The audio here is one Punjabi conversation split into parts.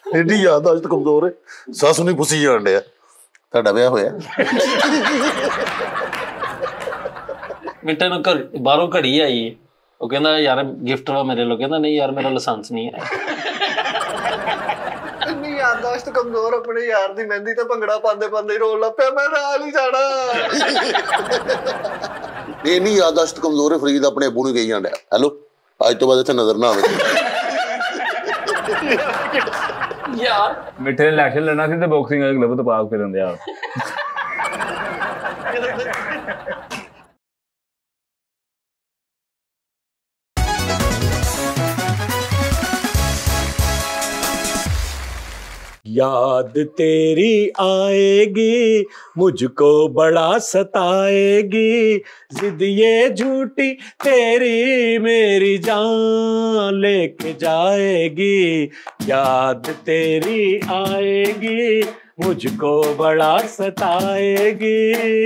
एडी याददाश्त कमजोर है सस नहीं पुसी जान दिया ਤੁਹਾਡਾ ਵਿਆਹ ਹੋਇਆ बेटे ਨੂੰ ਬਾਹਰੋਂ ਘੜੀ ਆਈ ਹੈ ਉਹ ਕਹਿੰਦਾ ਯਾਰ ਗਿਫਟ ਵਾ ਮੇਰੇ ਲੋ ਕਹਿੰਦਾ ਨਹੀਂ ਯਾਰ ਮੇਰਾ ਲਾਇਸੈਂਸ ਨਹੀਂ ਹੈ ਇੰਨੀ ਯਾਦਦਾਸ਼ਤ ਕਮਜ਼ੋਰ ਆਪਣੇ ਯਾਰ ਦੀ ਮਹਿੰਦੀ ਤੇ ਭੰਗੜਾ ਪਾਉਂਦੇ ਪਾਉਂਦੇ ਰੋਣ ਲੱਗ ਪਿਆ ਮੈਂ ਨਾਲ ਹੀ ਜਾਣਾ ਇੰਨੀ ਯਾਦਦਾਸ਼ਤ ਕਮਜ਼ੋਰ ਹੈ ਫਰੀਦ ਆਪਣੇ ਅੱਬੂ ਨੂੰ ਕਹੀ ਜਾਂਦਾ ਹੈਲੋ ਅੱਜ ਤੋਂ ਬਾਅਦ ਇੱਥੇ ਨਜ਼ਰ ਨਾ ਆਵੇ यार मिठे ने इलेक्शन लड़ना सी ते बॉक्सिंग वाले क्लब तो पास फिरन दिया याद तेरी आएगी मुझको बड़ा सताएगी जिद ये झूठी तेरी मेरी जान लेके जाएगी याद तेरी आएगी मुझको बड़ा सताएगी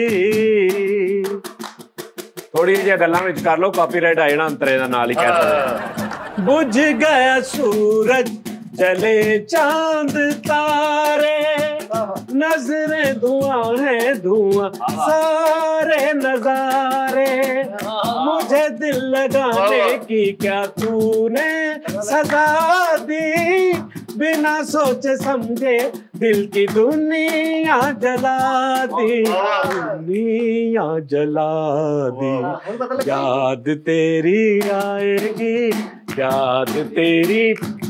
थोड़ी जी गल्लां विच कर लो कॉपीराइट आ जाना अंतरे दा नाल ही कहता बुझ गया सूरज चले चांद तारे नजरें धुआं है धुआं सारे नजारे मुझे दिल लगाने की क्या तूने सजा दी बिना सोचे समझे दिल की दुनिया जला दी दुनिया जला दी याद तेरी आएगी याद तेरी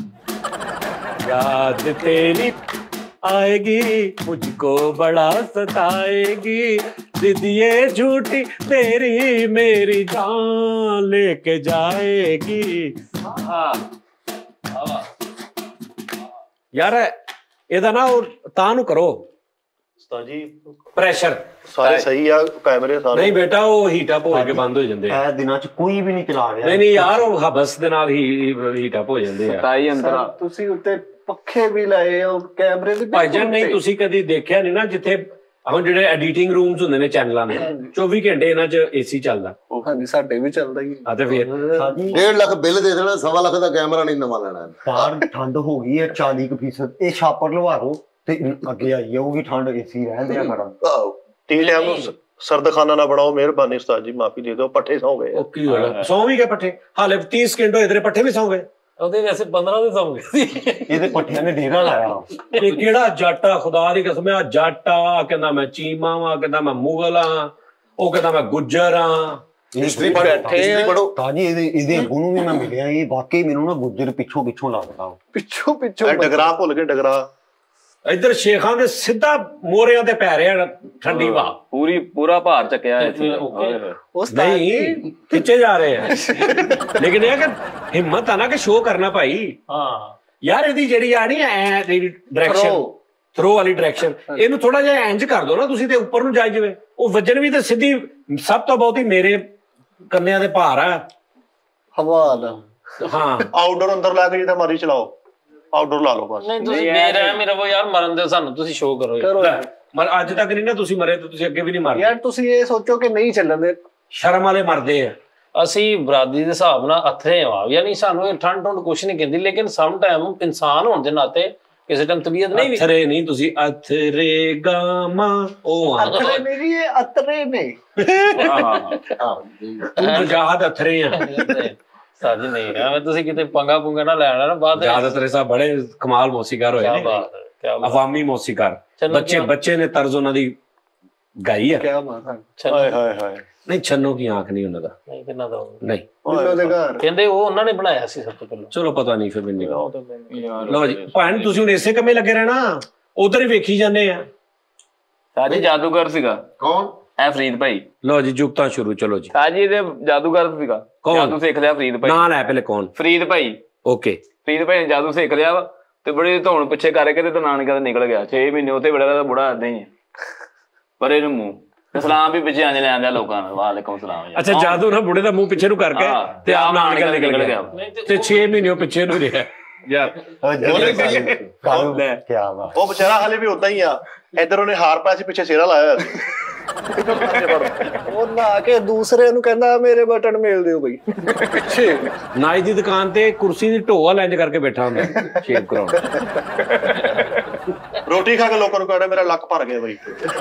आएगी मुझको बड़ा सताएगी जिद ये झूठी तेरी मेरी जान लेके जाएगी यार ਇਹਦਾ ਨਾ ਤਾਂ ਨੂੰ ਕਰੋ ਉਸਤਾਦ ਜੀ ਪ੍ਰੈਸ਼ਰ ਸਾਰੇ ਸਹੀ ਆ ਕੈਮਰੇ ਸਾਰੇ ਨਹੀਂ ਬੇਟਾ ਉਹ ਹੀਟ ਅਪ ਹੋ ਕੇ ਬੰਦ ਹੋ ਜਾਂਦੇ ਆ ਇਹ ਦਿਨਾਂ ਚ ਕੋਈ ਵੀ ਨਹੀਂ ਚਲਾ ਰਿਹਾ ਨਹੀਂ ਯਾਰ ਉਹ ਹਬਸ ਦੇ ਨਾਲ ਹੀ ਹੀਟ ਅਪ ਹੋ ਜਾਂਦੇ ਆ ਤਾਈ ਅੰਦਰ ਤੁਸੀਂ ਉੱਤੇ ਪੱਖੇ ਵੀ ਲਾਏ ਉਹ ਕੈਮਰੇ ਵੀ ਭਾਈਜਾਨ ਨਹੀਂ ਤੁਸੀਂ ਕਦੀ ਦੇਖਿਆ ਨਹੀਂ ਨਾ ਜਿੱਥੇ ਹੁਣ ਜਿਹੜੇ ਐਡੀਟਿੰਗ ਰੂਮਸ ਹੁੰਦੇ ਨੇ ਚੈਨਲਾਂ ਦੇ 24 ਘੰਟੇ ਇਹਨਾਂ 'ਚ ਏਸੀ ਚੱਲਦਾ ਹਾਂਜੀ ਸਾਡੇ ਵੀ ਚੱਲਦਾ ਹੀ ਆ ਤੇ ਫਿਰ 1.5 ਲੱਖ ਬਿੱਲ ਦੇ ਦੇਣਾ 1.25 ਲੱਖ ਦਾ ਕੈਮਰਾ ਨਹੀਂ ਨਵਾਂ ਲੈਣਾ ਬਾਹਰ ਠੰਡ ਹੋ ਗਈ ਹੈ 40% ਇਹ ਛਾਪਰ ਲਵਾ ਦੋ ਤੇ ਅੱਗੇ ਆਈ ਜਾਊਗੀ ਠੰਡ ਏਸੀ ਰਹਿਣ ਦਿਆ ਕਰਾਂ ਟੀ ਟਾਈਮ ਨੂੰ ਸਰਦਖਾਨਾ ਨਾ ਬਣਾਓ ਮਿਹਰਬਾਨੀ ਉਸਤਾਦ ਜੀ ਮਾਫੀ ਦੇ ਦਿਓ ਪੱਠੇ ਸੌਂ ਗਏ ਉਹ ਕੀ ਹੋਇਆ ਸੌਂ ਵੀ ਗਏ ਪੱਠੇ ਹਾਲੇ 30 ਸਕਿੰਟ ਹੋਏ ਤੇਰੇ ਪੱਠੇ ਵੀ ਸੌਂ ਗਏ ਉਹਦੇ ਵੈਸੇ 15 ਦੇ ਸੌਂ ਗਏ ਸੀ ਇਹਦੇ ਪੱਠਿਆਂ ਨੇ ਡੇਰਾ ਲਾਇਆ ਇਹ ਕਿਹੜਾ ਜੱਟ ਆ ਖੁਦਾ ਦੀ ਕਸਮ ਆ ਜੱਟ ਆ ਕਹਿੰਦਾ ਮੈਂ ਚੀਮਾ ਵਾਂ ਕਹਿੰਦਾ ਮੈਂ ਮੁਗਲ ਆ ਉਹ ਕਹਿੰਦਾ ਮੈਂ ਗੁੱਜਰ ਆ ਹਿਸਟਰੀ ਪੜੋ ਤਾਂ ਜੀ ਇਹਦੇ ਅੱਬੂ ਨੂੰ ਵੀ ਮੈਂ ਮਿਲਿਆ ਇਹ ਵਾਕਈ ਮੈਨੂੰ ਨਾ ਗੁੱਜਰ ਪਿੱਛੋਂ ਲੱਗਦਾ ਪਿੱਛੋਂ ਡਗਰਾ ਭੁੱਲ ਕੇ ਡਗਰਾ ਇੱਧਰ ਸ਼ੇਖਾਂ ਦੇ ਸਿੱਧਾ ਮੋਰਿਆਂ ਤੇ ਪੈ ਰਿਹਾ ਠੰਡੀ ਹਵਾ ਪੂਰਾ ਭਾਰ ਚੱਕਿਆ ਨਹੀਂ ਖਿੱਚੇ ਜਾ ਰਹੇ ਆ ਲੇਕਿਨ ਇਹ ਕਿ ਹਿੰਮਤ ਆ ਨਾ ਕਿ ਸ਼ੋਅ ਕਰਨਾ ਭਾਈ ਹਾਂ ਯਾਰ ਇਹਦੀ ਜਿਹੜੀ ਆ ਨਹੀਂ ਐ ਡਾਇਰੈਕਸ਼ਨ ਥਰੋ ਵਾਲੀ ਡਾਇਰੈਕਸ਼ਨ ਇਹਨੂੰ ਥੋੜਾ ਜਿਹਾ ਇੰਜ ਕਰ ਦੋ ਨਾ ਤੁਸੀਂ ਤੇ ਉੱਪਰ ਨੂੰ ਜਾਈ ਜਾਵੇ ਉਹ ਵੱਜਣ ਵੀ ਤੇ ਸਿੱਧੀ ਸਭ ਤੋਂ ਬਹੁਤੀ ਮੇਰੇ ਕੰਨਿਆਂ ਦੇ ਭਾਰ ਆ ਹਵਾ ਦਾ ਹਾਂ ਆਊਟਡੋਰ ਅੰਦਰ ਲਾ ਕੇ ਜਿੱਦਾਂ ਮਰਜ਼ੀ ਚਲਾਓ ਆਊਟਡੋਰ ਲਾ ਲਓ ਬਸ ਨਹੀਂ ਤੁਸੀਂ ਮੇਰਾ ਉਹ ਯਾਰ ਮਰਨ ਦੇ ਸਾਨੂੰ ਤੁਸੀਂ ਸ਼ੋਅ ਕਰੋ ਮਰ ਅੱਜ ਤੱਕ ਨਹੀਂ ਨਾ ਤੁਸੀਂ ਮਰੇ ਤੇ ਤੁਸੀਂ ਅੱਗੇ ਵੀ ਨਹੀਂ ਮਰਦੇ ਯਾਰ ਤੁਸੀਂ ਇਹ ਸੋਚੋ ਕਿ ਨਹੀਂ ਚੱਲਣ ਦੇ ਸ਼ਰਮ ਵਾਲੇ ਮਰਦੇ ਆ ਅਸੀਂ ਬਰਾਦਰੀ ਦੇ ਹਿਸਾਬ ਨਾਲ ਅਥਰੇ ਆ ਯਾਨੀ ਸਾਨੂੰ ਇਹ ਠੰਡ ਕੁਛ ਨਹੀਂ ਕਹਿੰਦੀ ਲੇਕਿਨ ਸਮ ਟਾਈਮ ਇਨਸਾਨ ਹੋਣ ਦੇ ਨਾਤੇ ਕਿਸੇ ਟਾਈਮ ਤਬੀਅਤ ਨਹੀਂ ਅਥਰੇ ਨਹੀਂ ਤੁਸੀਂ ਅਥਰੇ ਗਾਮਾ ਉਹ ਅਥਰੇ ਨਹੀਂ ਇਹ ਅਤਰੇ ਨੇ ਤੂੰ ਜਹਾਦ ਅਥਰੇ ਆ ਸਾਜੀ ਨਹੀਂ ਐਵੇਂ ਤੁਸੀਂ ਕਿਤੇ ਪੰਗਾ ਪੁੰਗਾ ਨਾ ਲੈਣਾ ਨਾ ਬਾਅਦ ਜਹਾਦ ਅਥਰੇ ਸਾਹਿਬ ਬੜੇ ਕਮਾਲ ਮੌਸੀਕਾਰ ਹੋਏ ਨੇ ਅਵਾਮੀ ਮੌਸੀਕਾਰ ਬੱਚੇ ਨੇ ਤਰਜ਼ ਉਹਨਾਂ ਦੀ ਗਾਈ ਆ ਕਿਆ ਬਾਤ ਹੈ ਹਾਏ ਹਾਏ ਹਾਏ ਨਹੀਂ ਛੰਨੋ ਕੀ ਆਂਖ ਨਹੀਂ ਉਹਨਾਂ ਦਾ ਨਹੀਂ ਕਿੰਨਾ ਦਾ ਨਹੀਂ ਉਹਨਾਂ ਦੇ ਘਰ ਕਹਿੰਦੇ ਉਹ ਉਹਨਾਂ ਨੇ ਬਣਾਇਆ ਸੀ ਸਭ ਤੋਂ ਪਹਿਲਾਂ ਚਲੋ ਪਤਾ ਨਹੀਂ ਫਿਰ ਮੈਨੂੰ ਲਓ ਜੀ ਭੈਣ ਤੁਸੀਂ ਹੁਣ ਇਸੇ ਕੰਮੇ ਲੱਗੇ ਰਹਿਣਾ ਉਧਰ ਹੀ ਵੇਖੀ ਜਾਂਦੇ ਆ ਸਾਜੀ ਜਾਦੂਗਰ ਸੀਗਾ ਕੌਣ ਐ ਫਰੀਦ ਭਾਈ ਲਓ ਜੀ ਜੁਗਤਾਂ ਸ਼ੁਰੂ ਚਲੋ ਜੀ ਸਾਜੀ ਇਹਦੇ ਜਾਦੂਗਰ ਸੀਗਾ ਜਾਦੂ ਸਿੱਖ ਲਿਆ ਫਰੀਦ ਭਾਈ ਨਾਂ ਲੈ ਪਹਿਲੇ ਕੌਣ ਫਰੀਦ ਭਾਈ ਓਕੇ ਫਰੀਦ ਭਾਈ ਨੇ ਜਾਦੂ ਸਿੱਖ ਲਿਆ ਵਾ ਤੇ ਬੜੇ ਧੌਣ ਪਿੱਛੇ ਕਰਕੇ ਤੇ ਨਾਨਕਾ ਤੇ ਨਿਕਲ ਗਿਆ 6 ਮਹੀਨੇ ਉੱਥੇ ਬੜਾ ਬੁੜਾ ਏਦਾਂ ਹੀ ਪਰ ਇਹਨੂੰ ਮੂੰਹ ਸਲਾਮ ਵੀ ਪਿੱਛੇ ਆਂਦੇ ਲੈਂਦੇ ਲੋਕਾਂ ਨੂੰ ਵਾਲੇਕੁਮ ਸਲਾਮ ਅੱਛਾ ਜਾਦੂ ਨਾ ਬੁੜੇ ਦਾ ਮੂੰਹ ਪਿੱਛੇ ਨੂੰ ਕਰਕੇ ਤੇ ਆਪ ਨਾਨਕਾ ਨਿਕਲ ਗਿਆ ਤੇ 6 ਮਹੀਨੇ ਪਿੱਛੇ ਨੂੰ ਰਿਹਾ ਯਾਰ ਕਿਆ ਬਾਤ ਉਹ ਵਿਚਾਰਾ ਹਾਲੇ ਵੀ ਉਦਾਂ ਹੀ ਆ ਇੱਧਰ ਉਹਨੇ ਹਾਰ ਪਾਇਆ ਸੀ ਪਿੱਛੇ ਸ਼ੇਰਾ ਲਾਇਆ ਉਹ ਨਾ ਕੇ ਦੂਸਰੇ ਨੂੰ ਕਹਿੰਦਾ ਮੇਰੇ ਬਟਨ ਮੇਲ ਦਿਓ ਬਈ ਪਿੱਛੇ ਨਾਈ ਦੀ ਦੁਕਾਨ ਤੇ ਕੁਰਸੀ ਦੀ ਢੋਆ ਲੈਂਜ ਕਰਕੇ ਬੈਠਾ ਹੁੰਦਾ ਸ਼ੇਵ ਕਰਾਉਣ। ਰੋਟੀ ਖਾ ਕੇ ਲੋਕਾਂ ਨੂੰ ਕਹਿੰਦਾ ਮੇਰਾ ਲੱਕ ਭਰ ਗਿਆ ਬਈ।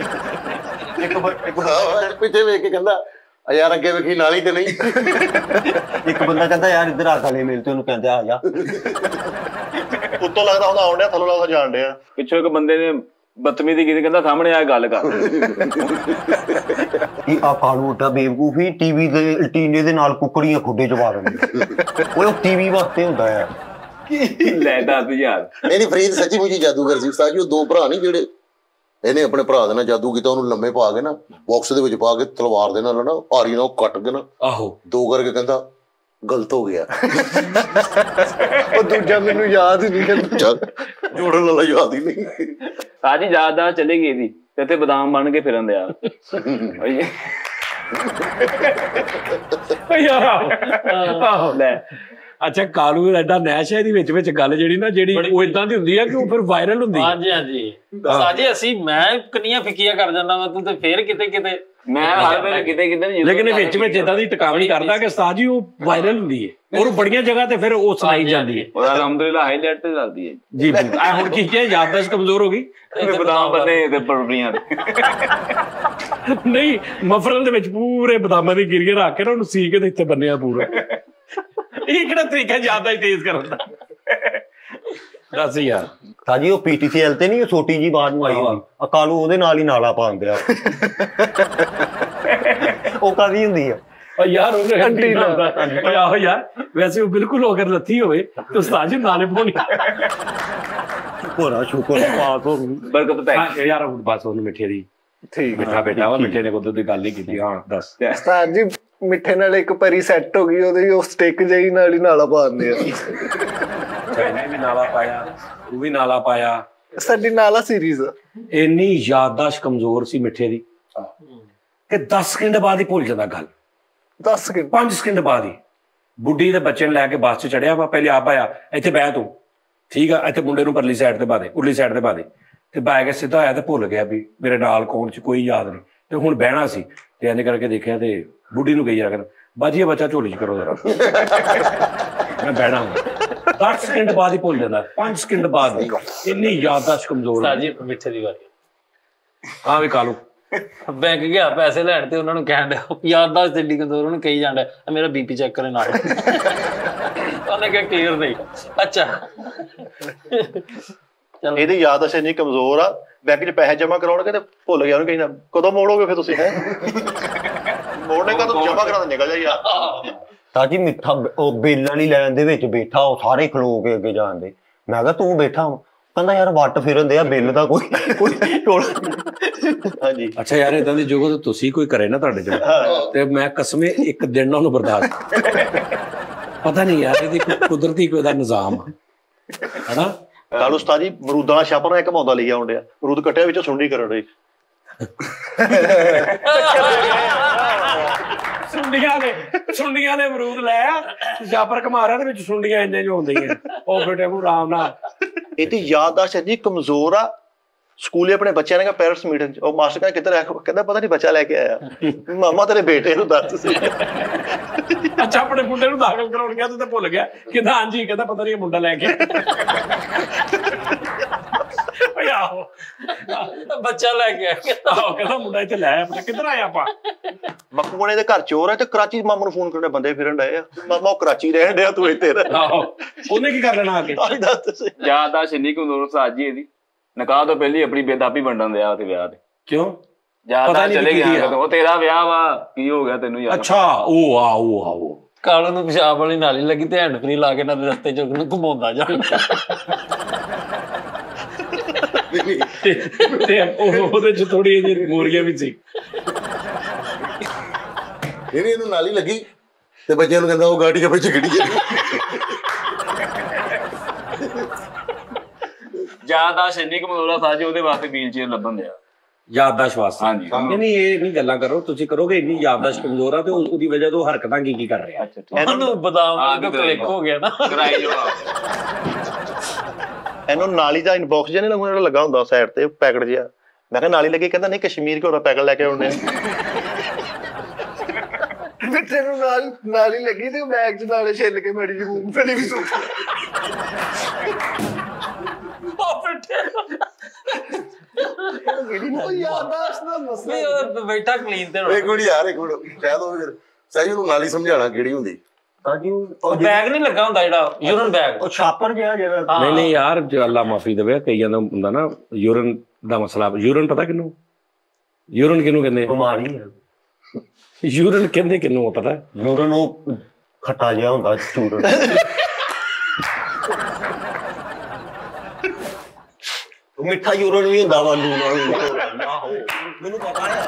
ਪਿੱਛੇ ਵੇਖ ਕੇ ਕਹਿੰਦਾ ਯਾਰ ਅੱਗੇ ਵੇਖੀ ਨਾਲੀ ਤੇ ਨਹੀਂ। ਇੱਕ ਬੰਦਾ ਕਹਿੰਦਾ ਯਾਰ ਇੱਧਰ ਆ ਗਲੇ ਮੇਲ ਤੇ ਉਹਨੂੰ ਕਹਿੰਦੇ ਆ ਜਾ। ਉੱਤੋਂ ਲੱਗਦਾ ਹੁੰਦਾ ਆਉਣ ਡਿਆ, ਥੱਲੋਂ ਲੱਗਦਾ ਜਾਣ ਡਿਆ। ਪਿੱਛੋਂ ਇੱਕ ਬੰਦੇ ਨੇ ਬਦਤਮੀਜ਼ੀ ਕੀਤੀ, ਕਹਿੰਦਾ ਸਾਹਮਣੇ ਆ ਗੱਲ ਕਰ। ਆ ਕਾਲੂ ਉੱਡਾ ਬੇਵਕੂਫੀ ਟੀਵੀ ਦੇ ਟੀਨੇ ਦੇ ਨਾਲ ਕੁੱਕੜੀਆਂ ਖੁੱਡੇ ਚ ਪਾ ਦਿੰਦੇ। ਉਹ ਟੀਵੀ ਵਾਸਤੇ ਹੁੰਦਾ ਆ। ਲੈ ਦੱਸ ਯਾਰ। ਨਹੀਂ ਫਰੀਦ ਸੱਚੀ ਮੁੱਚੀ ਜਾਦੂਗਰ ਸੀ ਉਸਤਾਦ ਜੀ। ਉਹ ਦੋ ਭਰਾ ਨਹੀਂ ਜਿਹੜੇ ਇਹਨੇ ਆਪਣੇ ਭਰਾ ਦੇ ਨਾਲ ਜਾਦੂ ਕੀਤਾ, ਉਹਨੂੰ ਲੰਮੇ ਪਾ ਕੇ ਨਾ ਬਾਕਸ ਦੇ ਵਿੱਚ ਪਾ ਕੇ ਤਲਵਾਰ ਦੇ ਨਾਲ ਨਾ ਆਰੀ ਨਾਲ ਕੱਟ ਕੇ ਨਾ ਆਹੋ ਦੋ ਕਰਕੇ ਕਹਿੰਦਾ ਗਲਤ ਹੋ ਗਿਆ। ਉਹ ਦੂਜਾ ਮੈਨੂੰ ਯਾਦ ਹੀ ਨਹੀਂ ਕਹਿੰਦਾ। ਜੋੜਨ ਵਾਲਾ ਯਾਦ ਹੀ ਨਹੀਂ। ਸਾਜੀ ਜ਼ਿਆਦਾ ਚਲੀ ਗਈ ਸੀ ਤੇ ਇੱਥੇ ਬਦਾਮ ਬਣ ਕੇ ਫਿਰਨ ਦਿਆ। ਯਾਰ ਆਹੋ ਲੈ ਅੱਛਾ ਕਾਲੂ ਐਡਾ ਨੈਸ਼ ਹੈ ਇਹਦੀ ਵਿੱਚ ਗੱਲ ਜਿਹੜੀ ਨਾ ਜਿਹੜੀ ਉਹ ਇਦਾਂ ਦੀ ਹੁੰਦੀ ਆ ਕਿ ਉਹ ਫਿਰ ਵਾਇਰਲ ਹੁੰਦੀ। ਹਾਂਜੀ ਹਾਂਜੀ ਸਾਜੀ ਅਸੀਂ ਮੈਂ ਕਿੰਨੀਆਂ ਫਿੱਕੀਆਂ ਕਰ ਜਾਂਦਾ ਵਾ, ਤੂੰ ਤੇ ਫੇਰ ਕਿਤੇ ਮੈਂ ਹਰ ਵੇਲੇ ਕਿਤੇ ਲੇਕਿਨ ਇਹ ਵਿੱਚ ਇਦਾਂ ਦੀ ਟਿਕਾਵਣੀ ਕਰਦਾ ਕਿ ਉਸਤਾਦ ਜੀ ਉਹ ਵਾਇਰਲ ਹੁੰਦੀ ਹੈ ਔਰ ਬੜੀਆਂ ਜਗ੍ਹਾ ਤੇ ਫਿਰ ਉਹ ਸੁਣਾਈ ਜਾਂਦੀ ਹੈ। ਉਹ ਅਲਹਮਦੁਲਿਲਾ ਹਾਈਲਾਈਟ ਤੇ ਚੱਲਦੀ ਹੈ ਜੀ ਬਿਲਕੁਲ। ਆ ਹੁਣ ਕੀ ਕਿਹਾ ਯਾਦਦਾਸ਼ਤ ਕਮਜ਼ੋਰ ਹੋ ਗਈ। ਬਦਾਮ ਬੰਨੇ ਤੇ ਪਰਬਰੀਆਂ ਨਹੀਂ ਮਫਰਲ ਦੇ ਵਿੱਚ ਪੂਰੇ ਬਦਾਮਾਂ ਦੀ ਗਿਰੀਆਂ ਰੱਖ ਕੇ ਨਾ ਉਹਨੂੰ ਸੀ ਕੇ ਤੇ ਇੱਥੇ ਬੰਨਿਆ ਪੂਰਾ। ਇਹ ਕਿਹੜਾ ਤਰੀਕਾ ਜ਼ਿਆਦਾ ਹੀ ਤੇਜ਼ ਕਰਨ ਦਾ। ਦੱਸ ਯਾਰ ਸਾਜੀ ਉਹ ਪੀਟੀਸੀਐਲ ਤੇ ਨਹੀਂ ਛੋਟੀ ਜੀ ਬਾਤ ਨੂੰ ਆਈ ਹੁੰਦੀ ਆ ਕਾਲੂ ਉਹਦੇ ਨਾਲ ਹੀ ਨਾਲਾ ਪਾਉਂਦੇ ਆ। ਉਹ ਕਾਦੀ ਹੁੰਦੀ ਆ ਯਾਰ ਉਹ ਐਂਟੀਨਾ ਆਹੋ ਯਾਰ ਵੈਸੇ ਉਹ ਬਿਲਕੁਲ ਅਗਰ ਲੱਥੀ ਹੋਵੇ ਤੇ ਉਸਤਾਦ ਜੀ ਨਾਲੇ ਪਾਉਣੀ। ਸ਼ੁਕਰ ਪਾਸ ਹੋ ਬਰਕਤ ਹੈ ਯਾਰ ਹੁਣ ਬਸ ਉਹਨੂੰ ਮਿੱਠੇ ਦੀ ਠੀਕ ਮਿੱਠਾ ਬੇਟਾ ਵਾ ਮਿੱਠੇ ਨੇ ਕੋਦੋਂ ਦੀ ਗੱਲ ਹੀ ਕੀਤੀ। ਹਾਂ ਦੱਸ ਉਸਤਾਦ ਜੀ ਮਿੱਠੇ ਨਾਲ ਇੱਕ ਪਰੀ ਸੈੱਟ ਹੋ ਗਈ, ਉਹਦੇ ਉਹ ਸਟਿਕ ਜਿਹੀ ਨਾਲ ਹੀ ਨਾਲਾ ਪਾ ਦਿੰਦੇ ਆ। ਇਹਨੇ ਵੀ ਨਾਲਾ ਪਾਇਆ ਉਹ ਵੀ ਨਾਲਾ ਪਾਇਆ। ਸਾਡੀ ਨਾਲਾ ਸੀਰੀਜ਼ ਇੰਨੀ ਯਾਦਦਾਸ਼ਤ ਕਮਜ਼ੋਰ ਸੀ ਮਿੱਠੇ ਦੀ ਕਿ 10 ਸਕਿੰਟ ਬਾਅਦ ਹੀ ਭੁੱਲ ਜਾਂਦਾ ਗੱਲ। 10 ਸਕਿੰਟ 5 ਸਕਿੰਟ ਬਾਅਦ ਹੀ ਬੁੱਢੀ ਦੇ ਬੱਚੇ ਨੂੰ ਲੈ ਕੇ ਬੱਸ 'ਚ ਚੜਿਆ ਵਾ। ਪਹਿਲੇ ਆਪ ਆਇਆ ਇੱਥੇ ਬਹਿ ਤੂੰ ਠੀਕ ਆ, ਇੱਥੇ ਮੁੰਡੇ ਨੂੰ ਪਰਲੀ ਸਾਈਡ ਤੇ ਪਾ ਦੇ ਉਰਲੀ ਸਾਈਡ ਤੇ ਪਾ ਦੇ ਤੇ ਬਹਿ ਕੇ ਸਿੱਧਾ ਆਇਆ ਤੇ ਭੁੱਲ ਗਿਆ ਵੀ ਮੇਰੇ ਨਾਲ ਕੌਣ ਚ ਕੋਈ ਯਾਦ ਨਹੀਂ ਤੇ ਹੁਣ ਬਹਿਣਾ ਸੀ ਤੇ ਇੰਜ ਕਰਕੇ ਦੇਖਿਆ ਤੇ ਬੁੱਢੀ ਨੂੰ ਗਈ ਆ ਕਰ ਬਾਜੀ ਬੱਚਾ ਝੋਲੀ 'ਚ ਕਰੋ ਜਰਾ ਮੈਂ ਬਹਿਣਾ ਹਾਂ। 10 ਸਕਿੰਟ ਬਾਅਦ ਹੀ ਭੁੱਲ ਜਾਂਦਾ 5 ਸਕਿੰਟ ਬਾਅਦ ਇੰਨੀ ਯਾਦਦਾਸ਼ਤ ਕਮਜ਼ੋਰ। ਸਾਜੀ ਮਿੱਠੇ ਦੀ ਵਾਰੀ ਹਾਂ ਵੀ ਕਾਲੂ ਬੈਂਕ ਗਿਆ ਪੈਸੇ ਲੈਣ ਤੇ ਉਹਨਾਂ ਨੂੰ ਕਹਿਣ ਡਿਆ ਯਾਦਦਾਸ਼ਤ ਏਡੀ ਕਮਜ਼ੋਰ, ਉਹਨੂੰ ਕਹੀ ਜਾਂਦਾ ਮੇਰਾ ਬੀਪੀ ਚੈੱਕ ਕਰੇ ਨਾਲ। ਉਹਨੇ ਕਿਹਾ ਕਲੀਅਰ ਨਹੀਂ। ਅੱਛਾ ਇਹਦੀ ਯਾਦਦਾਸ਼ਤ ਇੰਨੀ ਕਮਜ਼ੋਰ ਆ ਬੈਂਕ 'ਚ ਪੈਸੇ ਜਮਾ ਕਰਾਉਣਗੇ ਤੇ ਭੁੱਲ ਗਿਆ ਉਹਨੂੰ ਕਹਿੰਦਾ ਕਦੋਂ ਮੋੜੋਗੇ ਫਿਰ ਤੁਸੀਂ ਹੈ ਮੋੜਨੇ ਕਾ ਤਾਂ ਜਮਾ ਕਰਾ ਨਿਕਲ ਜਾ ਯਾਰ। ਤਾਜੀ ਮਿੱਠਾ ਉਹ ਬੇਲ ਵਾਲੀ ਲਾਈਨ ਦੇ ਵਿੱਚ ਬੈਠਾ ਉਹ ਸਾਰੇ ਖਲੋ ਕੇ ਅੱਗੇ ਜਾਂਦੇ। ਮੈਂ ਕਿਹਾ ਤੂੰ ਬੈਠਾ ਕਹਿੰਦਾ ਯਾਰ ਵੱਟ ਫਿਰਨ ਦੇ ਆ ਬਿੱਲ ਦਾ ਕੋਈ ਹਾਂਜੀ। ਅੱਛਾ ਯਾਰ ਇਦਾਂ ਦੀ ਜਗ੍ਹਾ ਤੇ ਤੁਸੀਂ ਕੋਈ ਕਰੇ ਨਾ ਤੁਹਾਡੇ ਚ ਤੇ ਮੈਂ ਕਸਮੇ ਇੱਕ ਦਿਨ ਨਾਲ ਉਹਨੂੰ ਬਰਦਾਸ਼ਤ ਪਤਾ ਨਹੀਂ ਯਾਰ ਇਹਦੀ ਕੁਦਰਤੀ ਕੋਈ ਦਾ ਨਿਜ਼ਾਮ ਹੈਨਾ। ਕੱਲ ਉਸਤਾਦ ਜੀ ਮਰੂਦਾਂ ਦਾ ਛਾਪਰ ਇੱਕ ਮੌਦਾ ਲਿਖਿਆ ਹੁੰਦਿਆ ਮਰੂਦ ਕੱਟਿਆ ਵਿੱਚੋਂ ਸੁੰਡੀ ਕਰਨ ਰਹੀ। ਸੁੰਡੀਆਂ ਦੇ ਅਮਰੂਦ ਲੈ ਆ ਛਾਪਰ ਘਮਾ ਰਿਹਾ ਤੇ ਵਿੱਚ ਸੁੰਡੀਆਂ ਇੰਨੇ ਜੋ ਹੁੰਦੀਆਂ ਉਹ ਬੇਟੇ ਨੂੰ ਆਰਾਮ ਨਾਲ। ਇਹਦੀ ਯਾਦਦਾਸ਼ਤ ਇੰਨੀ ਕਮਜ਼ੋਰ ਆ। ਸਕੂਲੇ ਆਪਣੇ ਬੱਚਿਆਂ ਨੇ ਪੈਰੈਂਟਸ ਮੀਟਿੰਗ ਚ ਉਹ ਮਾਸਟਰ ਕਹਿੰਦਾ ਕਿੱਧਰ ਆਇਆ ਕਹਿੰਦਾ ਪਤਾ ਨਹੀਂ ਬੱਚਾ ਲੈ ਕੇ ਆਇਆ। ਮਾਮਾ ਤੇਰੇ ਬੇਟੇ ਨੂੰ ਦੱਸ ਸੀ। ਅੱਛਾ ਆਪਣੇ ਮੁੰਡੇ ਨੂੰ ਦਾਖਲ ਕਰਾਉਣ ਗਿਆ ਤੇ ਭੁੱਲ ਗਿਆ ਕਹਿੰਦਾ ਹਾਂਜੀ ਕਹਿੰਦਾ ਪਤਾ ਨਹੀਂ ਇਹ ਮੁੰਡਾ ਲੈ ਕੇ ਆਹੋ ਬੱਚਾ ਲੈ ਕੇ ਆਹੋ ਕਹਿੰਦਾ ਮੁੰਡਾ ਇੱਥੇ ਲੈ ਆਇਆ ਕਿੱਧਰ ਆਇਆ ਆਪਾਂ। ਮਕਬੂਣੇ ਦੇ ਘਰ ਚੋਰ ਹੈ ਤੇ ਕਰਾਚੀ ਮਾਮੂ ਨੂੰ ਫੋਨ ਕਰਨੇ ਬੰਦੇ ਫਿਰਨ ਡਏ ਆ। ਮਾਮਾ ਉਹ ਕਰਾਚੀ ਰਹਿਣ ਡਿਆ ਤੂੰ ਇੱਥੇ ਰਹਿ। ਆਹੋ ਉਹਨੇ ਕੀ ਕਰ ਲੈਣਾ ਆ ਕੇ ਦੱਸ ਯਾਦਦਾਸ਼ਤ ਇੰਨੀ ਕਮਜ਼ੋਰ ਸਾਜੀ ਇਹਦੀ ਨਿਕਾਹ ਤੋਂ ਪਹਿਲੀ ਆਪਣੀ ਬੇਦਾਬੀ ਵੰਡਣ ਦਿਆ ਤੇ ਵਿਆਹ ਤੇ ਕਿਉਂ ਜਿਆਦਾ ਚਲੇ ਗਿਆ ਉਹ ਤੇਰਾ ਵਿਆਹ ਵਾ ਕੀ ਹੋ ਗਿਆ ਤੈਨੂੰ ਯਾਰ। ਅੱਛਾ ਉਹ ਕਾਲੂ ਨੂੰ ਪਿਸ਼ਾਬ ਵਾਲੀ ਨਾਲੀ ਲੱਗੀ ਤੇ ਹੈਂਡ ਫਰੀ ਲਾ ਕੇ ਨਾ ਰਸਤੇ ਚ ਉਹਨੂੰ ਘੁਮਾਉਂਦਾ ਜਾਂਦਾ ਤੇ ਉਹਦੇ ਚ ਥੋੜੀ ਜਿਹੀ ਮੋਰੀਆਂ ਵੀ ਸੀ। ਇਹਨੂੰ ਨਾਲੀ ਲੱਗੀ ਤੇ ਬੱਚਿਆਂ ਨੂੰ ਕਹਿੰਦਾ ਉਹ ਗਾੜੀ ਦੇ ਵਿੱਚ ਖੜੀ ਹੈ। ਯਾਦਦਾਸ਼ਤ ਇੰਨੀ ਕਮਜ਼ੋਰ ਆ ਸਾਜੀ ਉਹਦੇ ਵਾਸਤੇ ਵੀਲ ਚੇਅਰ ਲੱਭਣ ਦਿਆ ਯਾਦਦਾਸ਼ਤ ਵਾਸਤੇ। ਹਾਂਜੀ ਨਹੀਂ ਇਹ ਨਹੀਂ ਗੱਲਾਂ ਕਰੋ ਤੁਸੀਂ ਕਰੋਗੇ ਇੰਨੀ ਯਾਦਦਾਸ਼ਤ ਕਮਜ਼ੋਰ ਆ ਤੇ ਉਹਦੀ ਵਜ੍ਹਾ ਤੋਂ ਹਰਕਤਾਂ ਕੀ ਕਰ ਰਿਹਾ। ਉਹਨੂੰ ਬਦਾਮ ਦਾ ਕਲਿੱਕ ਹੋ ਗਿਆ ਨਾ ਕਰਾਈ ਜੋ ਇਹਨੂੰ ਨਾਲੀ ਦਾ ਇਨਬਾਕਸ ਜਿਹਾ ਨਹੀਂ ਲੱਗਾ ਹੁੰਦਾ ਸਾਈਡ ਤੇ ਪੈਕਟ ਜਿਹਾ ਮੈਂ ਕਿਹਾ ਨਾਲੀ ਲੱਗੀ, ਕਹਿੰਦਾ ਨਹੀਂ ਕਸ਼ਮੀਰ ਘਿਓ ਦਾ ਪੈਕਟ ਲੈ ਕੇ ਆਉਣੇ ਆ। ਮਿੱਠੇ ਨੂੰ ਨਾਲ ਹੀ ਲੱਗੀ ਤੇ ਬੈਗ ਚ ਨਾਲੇ ਛਿੱਲ ਕੇ ਮੇਰੀ ਮੂੰਗਫਲੀ ਵੀ ਸੁੱਟ ਉਹ ਯਾਦਾਸ਼ਤ ਦਾ ਮਸਲਾ ਨਹੀਂ ਉਹ ਬੈਠਾ ਕਲੀਨ ਤੇ ਇੱਕ ਮਿੰਟ ਯਾਰ, ਇੱਕ ਮਿੰਟ ਕਹਿ ਦੋ ਫਿਰ ਸਹੀ ਉਹਨੂੰ ਨਾਲੀ ਸਮਝਾਣਾ ਕਿਹੜੀ ਹੁੰਦੀ। ਬੈਗ ਨਹੀਂ ਲੱਗਾ ਹੁੰਦਾ ਜਿਹੜਾ ਯੂਰਨ ਬੈਗ, ਉਹ ਛਾਪਰ ਜਿਹਾ ਜਿਹੜਾ ਨਹੀਂ ਯਾਰ, ਜੋ ਅੱਲਾ ਮਾਫੀ ਦੇਵੇ, ਕਈਆਂ ਦਾ ਹੁੰਦਾ ਨਾ ਯੂਰਨ ਦਾ ਮਸਲਾ। ਯੂਰਨ ਪਤਾ ਕਿਹਨੂੰ, ਯੂਰਨ ਕਿਹਨੂੰ ਕਹਿੰਦੇ? ਬਿਮਾਰੀ ਹੈ ਯੂਰਨ ਕਹਿੰਦੇ ਕਿਹਨੂੰ ਪਤਾ? ਯੂਰਨ ਉਹ ਖੱਟਾ ਜਿਹਾ ਹੁੰਦਾ ਚੂਰਨ। ਮਿੱਠਾ ਯੂਰਨ ਵੀ ਹੁੰਦਾ ਵਾ, ਲੂਣ ਮੈਨੂੰ ਪਤਾ ਹੈ।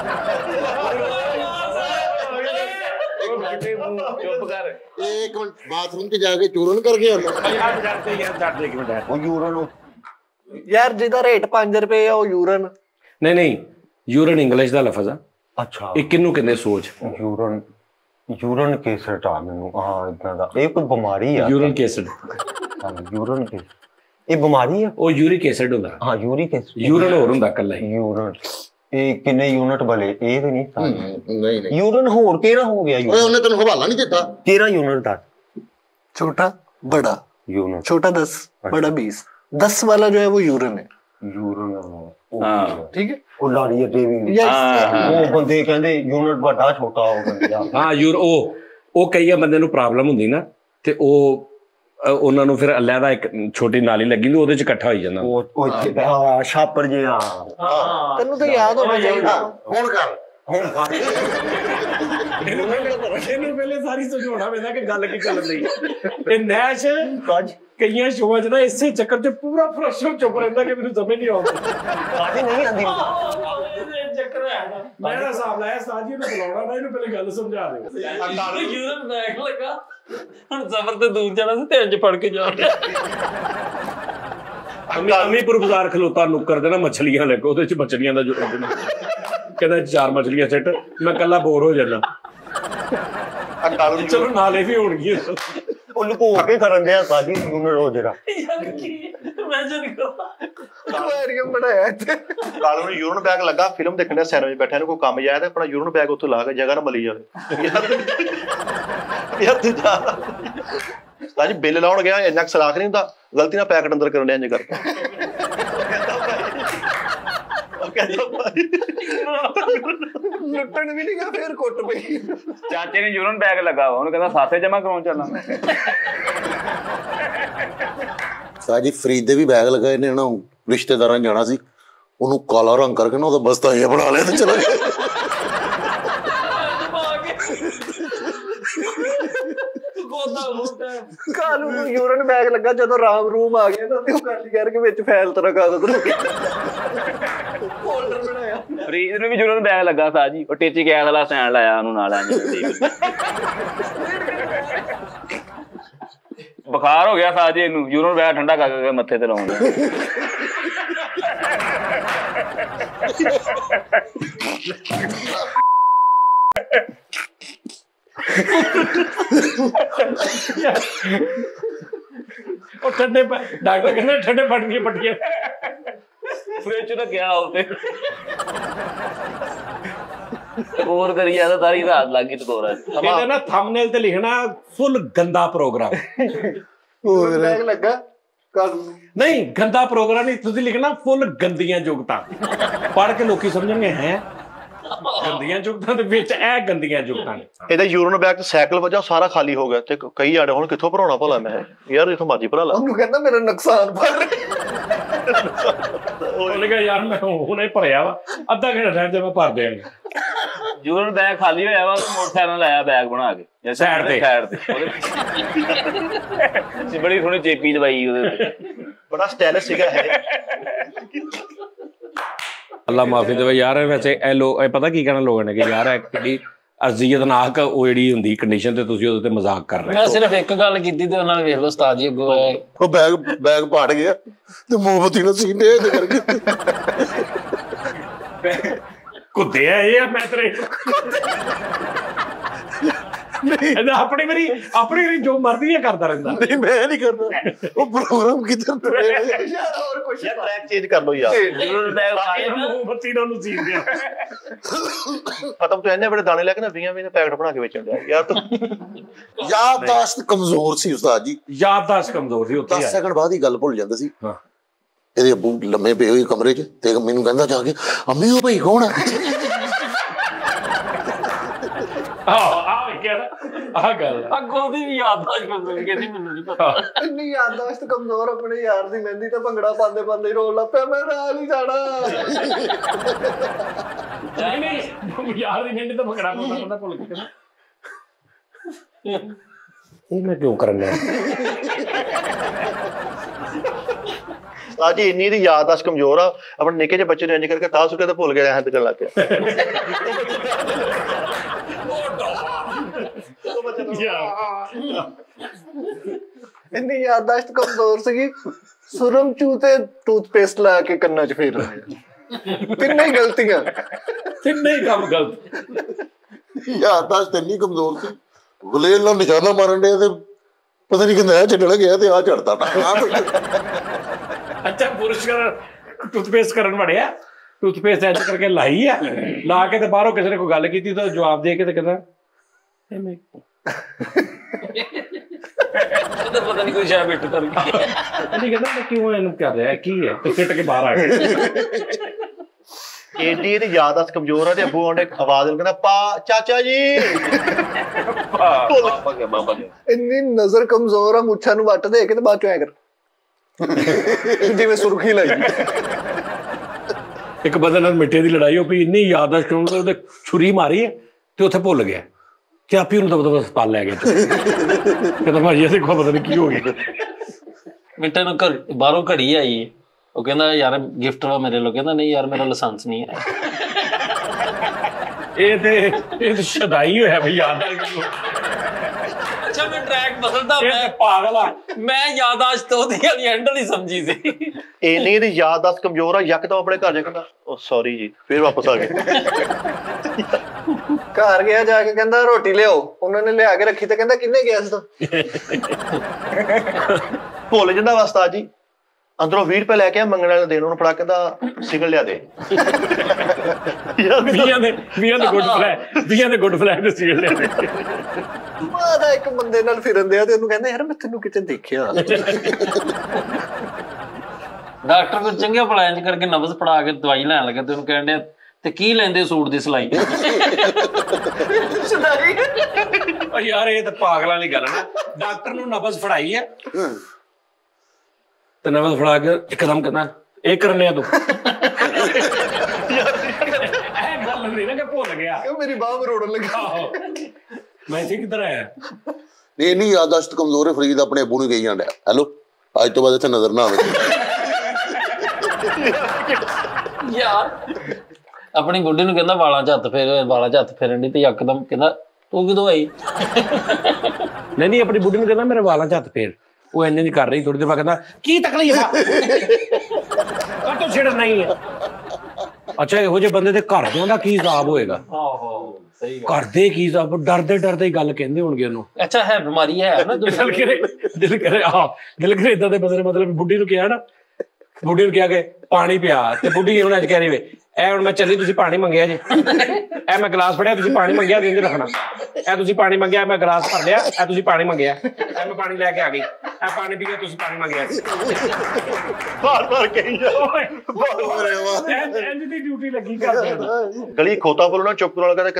ਚੁੱਪ ਕਰ। ਇੱਕ ਮਿੰਟ ਬਾਥਰੂਮ 'ਚ ਜਾ ਕੇ ਚੂਰਨ ਕਰਕੇ ਆਉਂਦਾ। ਉਹ ਯੂਰਨ ਯਾਰ ਜਿਹਦਾ ਰੇਟ 5 ਰੁਪਏ ਆ ਉਹ ਯੂਰਨ। ਨਹੀਂ, ਯੂਰਨ ਇੰਗਲਿਸ਼ ਦਾ ਲਫ਼ਜ਼ ਆ। ਅੱਛਾ, ਇਹ ਕਿਹਨੂੰ ਕਹਿੰਦੇ? ਸੋਚ। ਯੂਰਨ ਕੇਸਟ ਆ ਮੈਨੂੰ ਇਦਾਂ ਦਾ। ਇਹ ਕੋਈ ਬਿਮਾਰੀ ਆ? ਯੂਰਨ ਐਸਿਡ, ਯੂਰਨ ਕੇਸਟ ਇਹ ਬਿਮਾਰੀ ਆ? ਉਹ ਯੂਰਿਕ ਐਸਿਡ ਹੁੰਦਾ। ਹਾਂ, ਯੂਰਿਕ ਐਸਿਡ। ਯੂਰਨ ਹੋਰ ਹੁੰਦਾ ਇਕੱਲਾ ਹੀ। ਯੂਰਨ ਇਹ ਕਿੰਨੇ ਯੂਨਿਟ ਵਾਲੇ? ਇਹ ਤੇ ਨਹੀਂ। ਨਹੀਂ ਯੂਰਨ ਹੋਰ ਕਿਹੜਾ ਹੋ ਗਿਆ? ਓਏ ਉਹਨੇ ਤੈਨੂੰ ਹਵਾਲਾ ਨਹੀਂ ਦਿੱਤਾ। 13 ਯੂਨਿਟ ਦਾ छोटा बड़ा यूनिट। छोटा 10 बड़ा 20। 10 वाला जो है वो यूरन है। यूरन हाँ ठीक है। ਉਹ ਲਾੜੀ ਅੱਗੇ ਵੀ ਉਹ ਬੰਦੇ ਕਹਿੰਦੇ ਯੂਨਿਟ ਵੱਡਾ ਛੋਟਾ ਹੋ ਗਿਆ। ਹਾਂ ਉਹ ਕਈ ਬੰਦੇ ਨੂੰ ਪ੍ਰੋਬਲਮ ਹੁੰਦੀ ਨਾ, ਤੇ ਉਹ ਉਹਨਾਂ ਨੂੰ ਫਿਰ ਅਲੱਗਾ ਇੱਕ ਛੋਟੀ ਨਾਲੀ ਲੱਗੀ ਹੁੰਦੀ, ਉਹਦੇ ਚ ਇਕੱਠਾ ਹੋਈ ਜਾਂਦਾ। ਉਹ ਛਾਪਰ ਜਿਹਾ। ਤੈਨੂੰ ਤਾਂ ਯਾਦ ਹੋਣਾ ਚਾਹੀਦਾ। ਹੁਣ ਕਰ ਇਹਨੂੰ ਪਹਿਲੇ ਸਾਰੀ ਸਮਝਾਉਣਾ ਪੈਂਦਾ ਕਿ ਗੱਲ ਕੀ ਚੱਲ ਰਹੀ ਹੈ। ਇਹ ਨੈਸ਼ ਕਈਆਂ ਸ਼ੋਆਂ 'ਚ ਨਾ ਇਸੇ ਚੱਕਰ 'ਚ ਪੂਰਾ ਫਰੈਸ਼ਰ ਚੁੱਪ ਰਹਿੰਦਾ ਕਿ ਮੈਨੂੰ ਸਮਝ ਨਹੀਂ ਆਉਂਦੀ। ਨਹੀਂ ਆਉਂਦੀ ਚੱਕਰ ਹੈ ਮੈਂ ਨਾ ਹਿਸਾਬ ਲਾਇਆ ਸਾਜੀ ਨੂੰ ਬੁਲਾਉਣਾ ਨਾ, ਇਹਨੂੰ ਪਹਿਲੇ ਗੱਲ ਸਮਝਾ ਦਿਓ। ਯੂਰਨ ਬੈਗ ਲੱਗਾ, ਹੁਣ ਜ਼ਬਰ ਤੇ ਦੂਰ ਜਾਣਾ ਸੀ, ਧਿਆਨ 'ਚ ਫੜ ਕੇ ਜਾ ਰਿਹਾ। ਅਮੀਪੁਰ ਬਾਜ਼ਾਰ ਖਲੋਤਾ ਨੁੱਕਰ ਦੇ ਨਾ ਮੱਛਲੀਆਂ ਲੈ ਕੇ, ਉਹਦੇ 'ਚ ਮੱਛਲੀਆਂ ਦਾ ਜੋ ਕਹਿੰਦਾ 4 ਮੱਛਲੀਆਂ ਸਿੱਟ, ਮੈਂ ਕੱਲਾ ਬੋਰ ਹੋ ਜਾਂਦਾ। ਚਲੋ ਨਾਲੇ ਵੀ ਹੋਣਗੀਆਂ। ਉਹ ਲੁਕੋ ਕੇ ਕਰਨ ਦਿਆ ਸਾਜੀ ਯੂਨਿਟ ਉਹ ਜਿਹੜਾ ਇਮੇਜਿਨ ਕਰੋ ਐਕੁਆਰੀਅਮ ਬਣਾਇਆ ਇੱਥੇ। ਕਾਲੂ ਨੂੰ ਯੂਰਨ ਬੈਗ ਲੱਗਾ, ਫਿਲਮ ਦੇਖਣ ਦਾ ਸੈਨੇਮਾ 'ਚ ਬੈਠਾ, ਨੂੰ ਕੋਈ ਕੰਮ ਜਾਇਆ ਤੇ ਆਪਣਾ ਯੂਰਨ ਬੈਗ ਉੱਥੋਂ ਲਾ ਕੇ ਜਗ੍ਹਾ ਨਾ ਮਲੀ ਜਾਵੇ। ਯਾਰ ਤੂੰ ਜਾ ਸਾਜੀ ਬਿੱਲ ਲਾਉਣ ਗਿਆ, ਇੰਨਾ ਸਲਾਖ ਨਹੀਂ ਹੁੰਦਾ, ਗਲਤੀ ਨਾਲ ਪੈਕਟ ਅੰਦਰ ਕਰਨ ਡਿਆ ਇੰਜ ਕਰਕੇ। ਲੁੱਟਣ ਵੀ ਨਹੀਂ ਗਿਆ, ਫੇਰ ਕੁੱਟ ਪਈ। ਚਾਚੇ ਨੇ ਯੂਰਨ ਬੈਗ ਲੱਗਾ, ਉਹਨੂੰ ਕਹਿੰਦਾ ਸਾਥੇ ਜਮਾ ਕਰਾਉਣ ਚੱਲਾਂ। ਸਾਜੀ ਫਰੀਦ ਦੇ ਵੀ ਬੈਗ ਲਗਾਏ ਨੇ ਨਾ, ਰਿਸ਼ਤੇਦਾਰਾਂ ਜਾਣਾ ਸੀ, ਉਹਨੂੰ ਕਾਲਾ ਰੰਗ ਕਰਕੇ ਨਾ ਉਹਦਾ ਬਸਤਾ ਇਹ ਬਣਾ ਲਿਆ ਤੇ ਚਲਾ ਗਿਆ। ਕਾਲੂ ਨੂੰ ਯੂਰਨ ਬੈਗ ਲੱਗਾ, ਜਦੋਂ ਰਾਮ ਰੂਮ ਆ ਗਿਆ ਤਾਂ ਉਹ ਕਾਲੀ ਕਰਕੇ ਵਿੱਚ ਫੈਲ ਤਰ੍ਹਾਂ ਕਾਗਜ਼ ਰੱਖਿਆ, ਫੋਲਡਰ ਬਣਾਇਆ। ਫਰੀਦ ਨੂੰ ਵੀ ਯੂਰਨ ਬੈਗ ਲੱਗਾ ਸਾਜੀ, ਉਹ ਟੇਚੀ ਗੈਸ ਵਾਲਾ ਸਟੈਂਡ ਲਾਇਆ ਉਹਨੂੰ ਨਾਲ। ਬੁਖਾਰ ਹੋ ਗਿਆ ਸਾਜੀ ਇਹਨੂੰ, ਯੂਰਨ ਬੈਗ ਠੰਡਾ ਕਰਕੇ ਮੱਥੇ ਤੇ ਲਾਉਂਦਾ। ਉਹ ਠੰਡੇ ਡਾਕਟਰ ਕਹਿੰਦੇ ਠੰਡੇ ਪੜ ਗਏ ਪੱਟੀਆਂ ਫ੍ਰਿਜ ਰੱਖਿਆ ਉੱਤੇ। ਟਕੋਰ ਕਰੀ ਜਾਂਦਾ ਸਾਰੀ ਰਾਤ ਲੱਗ ਗਈ ਟਕੋਰਾਂ 'ਚ। ਇਹਦਾ ਨਾ ਥੰਬਨੇਲ ਤੇ ਲਿਖਣਾ ਫੁੱਲ ਗੰਦਾ ਪ੍ਰੋਗਰਾਮ। ਬੈਗ ਲੱਗਾ ਕਾਲੂ ਨੂੰ। ਨਹੀਂ ਗੰਦਾ ਪ੍ਰੋਗਰਾਮ ਨਹੀਂ, ਤੁਸੀਂ ਲਿਖਣਾ ਫੁੱਲ ਗੰਦੀਆਂ ਜੁਗਤਾਂ। ਪੜ੍ਹ ਕੇ ਲੋਕੀ ਸਮਝਣਗੇ ਹੈ ਗੰਦੀਆਂ ਜੁਗਤਾਂ ਦੇ ਵਿੱਚ ਇਹ ਗੰਦੀਆਂ ਜੁਗਤਾਂ ਨੇ। ਇਹਦਾ ਯੂਰਨ ਬੈਗ ਤੇ ਸਾਈਕਲ ਵਜਾ ਸਾਰਾ ਖਾਲੀ ਹੋ ਗਿਆ ਤੇ ਕਈ ਆੜੇ ਹੁਣ ਕਿੱਥੋਂ ਭਰਾਉਣਾ ਭਲਾ? ਮੈਂ ਯਾਰ ਜਿੱਥੋਂ ਮਰਜੀ ਭਰਾ ਲਾ। ਉਹਨੂੰ ਕਹਿੰਦਾ ਮੇਰਾ ਨੁਕਸਾਨ ਭਰ। ਉਹਨੇ ਕਿਹਾ ਯਾਰ ਮੈਂ ਹੁਣੇ ਭਰਿਆ ਵਾ, ਅੱਧਾ ਘੰਟਾ ਠਹਿਰ ਜਾ ਮੈਂ ਭਰ ਦਿਆਂਗਾ। ਯੂਰਨ ਬੈਗ ਖਾਲੀ ਹੋਇਆ ਵਾ, ਮੋਟਰਸਾਈਕਲ ਲਾਇਆ ਬੈਗ ਬਣਾ ਕੇ ਸਾਈਡ ਤੇ। ਬੜੀ ਸੋਹਣੀ ਚੇਪੀ ਦਵਾਈ ਉਹਦੇ ਤੇ, ਬੜਾ ਸਟਾਈਲਿਸ਼ ਸੀਗਾ ਇਹ। ਅੱਲਾ ਮਾਫੀ ਦੇਵੇ ਯਾਰ। ਵੈਸੇ ਇਹ ਪਤਾ ਕੀ ਕਹਿਣਾ ਲੋਕਾਂ ਨੇ ਕਿ ਯਾਰ ਇਹ ਕਿਹੜੀ ਅਜ਼ੀਅਤਨਾਕ ਉਹ ਜਿਹੜੀ ਹੁੰਦੀ ਕੰਡੀਸ਼ਨ ਤੇ ਤੁਸੀਂ ਉਹਦੇ ਤੇ ਮਜ਼ਾਕ ਕਰ ਰਹੇ ਮੈਂ ਸਿਰਫ ਇੱਕ ਗੱਲ ਕੀਤੀ ਤੇ ਉਹਨਾਂ ਨੇ ਵੇਖ ਲਓ ਉਸਤਾਦ ਜੀ ਅੱਗੋਂ ਆਏ, ਉਹ ਬੈਗ ਪਾੜ ਗਿਆ ਤੇ ਮੋਮਬਤੀ ਨਾਲ ਸੀਨੇ ਇਹਦੇ ਕਰਕੇ। ਕੁੱਤੇ ਆ ਇਹ, ਮੈਂ ਤੇਰੇ ਇਹਦਾ ਆਪਣੀ ਵਾਰੀ ਜੋ ਮਰਜ਼ੀ ਹੈ ਕਰਦਾ ਰਹਿੰਦਾ। ਨਹੀਂ ਮੈਂ ਨਹੀਂ ਕਰਦਾ, ਉਹ ਪ੍ਰੋਗਰਾਮ ਕਿੱਧਰ ਤੁਰੇ ਯਾਰ ਹੋਰ ਕੁਛ ਯਾਰ ਟਰੈਕ ਚੇਂਜ ਕਰ ਲਓ ਯਾਰ। ਬੱਤੀ ਨੂੰ ਸੀਨ ਦਿਆ ਖਤਮ ਤੋਂ ਇੰਨੇ ਬੜੇ ਦਾਣੇ ਲੈ ਕੇ ਨਾ 20 ਦੇ ਪੈਕਟ ਬਣਾ ਕੇ ਵੇਚਣ ਦਿਆ ਯਾਰ ਤੂੰ। ਯਾਦਦਾਸ਼ਤ ਕਮਜ਼ੋਰ ਸੀ ਉਸਤਾਦ ਜੀ, ਯਾਦਦਾਸ਼ਤ ਕਮਜ਼ੋਰ ਸੀ। ਉੱਥੇ 10 ਸੈਕਿੰਡ ਬਾਅਦ ਹੀ ਗੱਲ ਭੁੱਲ ਜਾਂਦਾ ਸੀ। ਹਾਂ। ਇਹਦੇ ਅੱਬੂ ਲੰਮੇ ਪਏ ਹੋਏ ਕਮਰੇ 'ਚ ਤੇ ਮੈਨੂੰ ਕਹਿੰਦਾ ਜਾ ਕੇ, ਅੰਮੀ ਉਹ ਭਾਈ ਕੌਣ ਆ? ਆਹ ਗੱਲ ਅੱਗੋਂ ਦੀ ਵੀ ਯਾਦਦਾਸ਼ਤ ਕਮਜ਼ੋਰ ਕਹਿੰਦੀ ਮੈਨੂੰ ਨਹੀਂ ਪਤਾ। ਇੰਨੀ ਯਾਦਦਾਸ਼ਤ ਕਮਜ਼ੋਰ, ਆਪਣੇ ਯਾਰ ਦੀ ਮਹਿੰਦੀ ਤੇ ਭੰਗੜਾ ਪਾਉਂਦੇ ਪਾਉਂਦੇ ਹੀ ਰੋਣ ਲੱਗ ਪਿਆ, ਮੈਂ ਨਾਲ ਹੀ ਜਾਣਾ। ਯਾਰ ਦੀ ਮਿੰਟ ਤਾਂ ਭੰਗੜਾ ਪਾਉਂਦਾ ਭੁੱਲ ਗਿਆ। ਇਹ ਮੈਂ ਕਿਉਂ ਕਰਨ ਲਿਆ? ਆ ਜੀ ਇੰਨੀ ਦੀ ਯਾਦਦਾਸ਼ਤ ਕਮਜ਼ੋਰ ਆ, ਆਪਣੇ ਨਿੱਕੇ ਜਿਹੇ ਬੱਚੇ ਨੂੰ ਇੰਜ ਕਰਕੇ ਤਾਂ ਸੁੱਟਿਆ ਤੇ ਭੁੱਲ ਗਿਆ ਹੱਥ ਕਰਨ ਲੱਗ ਪਿਆ। ਇੰਨੀ ਯਾਦਦਾਸ਼ਤ ਕਮਜ਼ੋਰ ਸੀਗੀ, ਸੁਰਮ ਚੂ ਤੇ ਟੂਥਪੇਸਟ ਲਾ ਕੇ ਕੰਨਾਂ 'ਚ ਫੇਰ ਰਹੇ। ਤਿੰਨੇ ਹੀ ਗਲਤੀਆਂ, ਤਿੰਨੇ ਹੀ ਕੰਮ ਗਲਤ। ਯਾਦਦਾਸ਼ਤ ਇੰਨੀ ਕਮਜ਼ੋਰ ਸੀ, ਗੁਲੇਲ ਨਾਲ ਨਿਸ਼ਾਨਾ ਮਾਰਨ ਡਿਆ ਤੇ ਪਤਾ ਨਹੀਂ ਕਿੰਨਾ ਛੱਡਣ ਗਿਆ ਤੇ ਆ ਝੜਦਾ ਨਾ। ਅੱਛਾ ਬੁਰਸ਼ ਟੂਥਪੇਸਟ ਕਰਨ ਵੜਿਆ, ਟੂਥਪੇਸਟ ਐਚ ਕਰਕੇ ਲਾਈ ਆ, ਲਾ ਕੇ ਤੇ ਬਾਹਰੋਂ ਕਿਸੇ ਨੇ ਕੋਈ ਗੱਲ ਕੀਤੀ ਤਾਂ ਜਵਾਬ ਦੇ ਕੇ ਤੇ ਕਹਿੰਦਾ ਪਤਾ ਨਹੀਂ ਕੋਈ ਸ਼ਾਇਦ ਬਿੱਟ ਕਰ ਗਿਆ। ਕਹਿੰਦਾ ਮੈਂ ਕਿਉਂ ਇਹਨੂੰ ਕਰ ਰਿਹਾ, ਕੀ ਹੈ? ਤੇ ਫਿੱਟ ਕੇ ਬਾਹਰ ਆ ਗਿਆ। ਏਡੀ ਇਹਦੀ ਯਾਦਦਾਸ਼ਤ ਕਮਜ਼ੋਰ ਆ ਤੇ ਅੱਬੂ ਆਉਂਦੇ ਆਵਾਜ਼ ਕਹਿੰਦਾ ਪਾ ਚਾਚਾ ਜੀ। ਇੰਨੀ ਨਜ਼ਰ ਕਮਜ਼ੋਰ ਆ, ਮੁੱਛਾਂ ਨੂੰ ਵੱਟ ਦੇ ਕੇ ਤੇ ਬਾਅਦ ਚੋਂ ਐ ਕਰ ਜਿਵੇਂ ਸੁਰਖੀ ਲਾਈ। ਇੱਕ ਬੰਦੇ ਨਾਲ ਮਿੱਟੇ ਦੀ ਲੜਾਈ ਹੋ ਪਈ, ਇੰਨੀ ਯਾਦਦਾਸ਼ਤ ਕਮਜ਼ੋਰ, ਉਹਦੇ ਛੁਰੀ ਮਾਰੀ ਹੈ ਤੇ ਉੱਥੇ ਭੁੱਲ ਗਿਆ ਤੇ ਆਪੀ ਉਹਨੂੰ ਦਬਦਬਾ ਹਸਪਤਾਲ ਲੈ ਗਿਆ। ਕਹਿੰਦਾ ਭਾਜੀ ਇਹਦੇ ਕੋਲ ਪਤਾ ਨਹੀਂ ਕੀ ਹੋ ਗਿਆ। ਮਿੰਟਾਂ ਨੂੰ ਬਾਹਰੋਂ ਘੜੀ ਆਈ, ਉਹ ਕਹਿੰਦਾ ਯਾਰ ਗਿਫਟ ਵਾ ਮੇਰੇ ਲੋ, ਕਹਿੰਦਾ ਨਹੀਂ ਯਾਰ ਮੇਰਾ ਲਾਇਸੈਂਸ ਨਹੀਂ ਹੈ। ਇਹ ਤੇ ਸ਼ਦਾਈ ਹੋਇਆ ਬਈ ਯਾਦਦਾਸ਼ਤ। ਅੱਛਾ ਮੈਂ ਟਰੈਕ ਬਦਲਦਾ, ਮੈਂ ਪਾਗਲ ਆ। ਮੈਂ ਯਾਦਦਾਸ਼ਤ ਉਹਦੀ ਐਂਡ ਨਹੀਂ ਸਮਝੀ ਸੀ। ਇੰਨੀ ਇਹਦੀ ਯਾਦਦਾਸ਼ਤ ਕਮਜ਼ੋਰ ਆ, ਯਕਦਮ ਆਪਣੇ ਘਰ ਜਾ ਕਹਿੰਦਾ ਉਹ ਸੌਰੀ ਜੀ, ਫਿਰ ਵਾਪਸ ਆ ਗਏ। ਘਰ ਗਿਆ, ਜਾ ਕੇ ਕਹਿੰਦਾ ਰੋਟੀ ਲਿਆਓ, ਉਹਨਾਂ ਨੇ ਲਿਆ ਕੇ ਰੱਖੀ ਤੇ ਕਹਿੰਦਾ ਕਿੰਨੇ ਗਿਆ ਸੀ ਤੂੰ? ਭੁੱਲ ਜਾਂਦਾ ਵਾ ਉਸਤਾਦ ਜੀ। ਅੰਦਰੋਂ 20 ਰੁਪਏ ਲੈ ਕੇ ਮੰਗਣ ਵਾਲੇ ਦੇਣ, ਉਹਨੂੰ ਫੜਾ ਕਹਿੰਦਾ ਸਿਗਲ ਲਿਆ ਦੇ। 20 ਦੇ ਗੁੱਡ ਫਲੈਗ ਦੇ ਸੀਲ ਲਿਆ ਦੇ। ਮਾਦਾ ਇੱਕ ਬੰਦੇ ਨਾਲ ਫਿਰਨ ਦਿਆ ਤੇ ਉਹਨੂੰ ਕਹਿੰਦਾ ਯਾਰ ਮੈਂ ਤੈਨੂੰ ਕਿਤੇ ਦੇਖਿਆ। ਡਾਕਟਰ ਕੋਲ ਚੰਗੇ ਭਲਾ ਇੰਜ ਕਰਕੇ ਨਬਜ਼ ਪੜਾ ਕੇ ਦਵਾਈ ਲੈਣ ਲੱਗਾ ਤੇ ਉਹਨੂੰ ਕਹਿਣ ਡਿਆ ਤੇ ਕੀ ਲੈਂਦੇ ਸੂਟ ਦੀ ਸਿਲਾਈ? ਯਾਰ ਇਹ ਤਾਂ ਪਾਗਲਾਂ ਵਾਲੀ ਗੱਲ ਨਾ। ਡਾਕਟਰ ਨੂੰ ਨਬਜ਼ ਫੜਾਈ ਹੈ ਤੇ ਨਬਜ਼ ਫੜਾ ਕੇ ਇੱਕਦਮ ਕਹਿੰਦਾ ਇਹ ਕਰਨੇ ਆ ਤੂੰ। ਇਹ ਗੱਲ ਨਹੀਂ ਨਾ ਕਿ ਭੁੱਲ ਗਿਆ, ਮੇਰੀ ਬਾਹ ਰੋੜਨ ਲੱਗਾ। ਮੈਂ ਇੱਥੇ ਕਿੱਧਰ ਆਇਆ? ਨਹੀਂ ਨਹੀਂ ਯਾਦਦਾਸ਼ਤ ਕਮਜ਼ੋਰ ਹੈ। ਫਰੀਦ ਆਪਣੇ ਅੱਬੂ ਨੂੰ ਕਹੀ ਜਾਂਦਾ, ਹੈਲੋ ਅੱਜ ਤੋਂ ਬਾਅਦ ਇੱਥੇ ਨਜ਼ਰ ਨਾ ਆਵੇ। ਯਾਰ ਆਪਣੀ ਗੁੱਡੀ ਨੂੰ ਕਹਿੰਦਾ ਵਾਲਾਂ 'ਚ ਹੱਥ ਫੇਰਨ ਦੀ ਤੇ ਯਕਦਮ ਕਹਿੰਦਾ ਤੂੰ ਕਿਦੋਂ ਆਈ? ਨਹੀਂ ਆਪਣੀ ਬੁੱਢੀ ਨੂੰ ਕਹਿੰਦਾ ਮੇਰੇ ਵਾਲਾਂ 'ਚ ਹੱਥ ਫੇਰ। ਉਹ ਇੰਨੇ ਨਹੀਂ ਕਰ ਰਹੀ, ਥੋੜੀ ਦੇਰ ਬਾਅਦ ਕਹਿੰਦਾ ਕੀ ਤਕਲੀਫ ਆ? ਕਾਹਤੋਂ ਛੇੜਨ ਨਹੀਂ ਹੈ? ਅੱਛਾ ਇਹੋ ਜਿਹੇ ਬੰਦੇ ਦੇ ਘਰਦਿਆਂ ਦਾ ਕੀ ਹਿਸਾਬ ਹੋਏਗਾ? ਆਹੋ ਸਹੀ ਗੱਲ। ਘਰ ਦੇ ਕੀ ਹਿਸਾਬ, ਡਰਦੇ ਹੀ ਗੱਲ ਕਹਿੰਦੇ ਹੋਣਗੇ ਉਹਨੂੰ। ਅੱਛਾ ਹੈ ਬਿਮਾਰੀ ਹੈ ਨਾ। ਦਿਲ ਕਰੇ ਏਦਾਂ ਦੇ ਬੰਦੇ ਨੇ, ਮਤਲਬ ਬੁੱਢੀ ਨੂੰ ਕਿਹਾ ਨਾ, ਬੁੱਢੀ ਨੂੰ ਕਿਹਾ ਕਿ ਪਾਣੀ ਪਿਆ ਤੇ ਬੁੱਢੀ ਹੁਣ ਅੱਜ ਕਹਿ ਰਹੀ ਵੇ ਇਹ ਹੁਣ ਮੈਂ ਚੱਲੀ, ਤੁਸੀਂ ਪਾਣੀ ਮੰਗਿਆ ਜੀ, ਇਹ ਮੈਂ ਗਲਾਸ ਫੜਿਆ, ਤੁਸੀਂ ਪਾਣੀ ਮੰਗਿਆ, ਇੰਝ ਰੱਖਣਾ। ਇਹ ਤੁਸੀਂ ਪਾਣੀ ਮੰਗਿਆ, ਮੈਂ ਗਲਾਸ ਭਰ ਲਿਆ, ਇਹ ਤੁਸੀਂ ਪਾਣੀ ਮੰਗਿਆ, ਇਹ ਮੈਂ ਪਾਣੀ ਲੈ ਕੇ ਆ ਗਈ, ਇਹ ਪਾਣੀ ਪੀ ਕੇ ਤੁਸੀਂ ਪਾਣੀ ਮੰਗਿਆ। ਬਾਰ ਕਹੀ ਜਾਓ ਇੰਝ ਦੀ ਡਿਊਟੀ ਲੱਗੀ ਕਰਦੇ। ਗਲੀ ਖੋਤਾ ਬੋਲਣਾ ਚੁੱਪ ਕਰਾਉਣਾ ਕਹਿੰਦਾ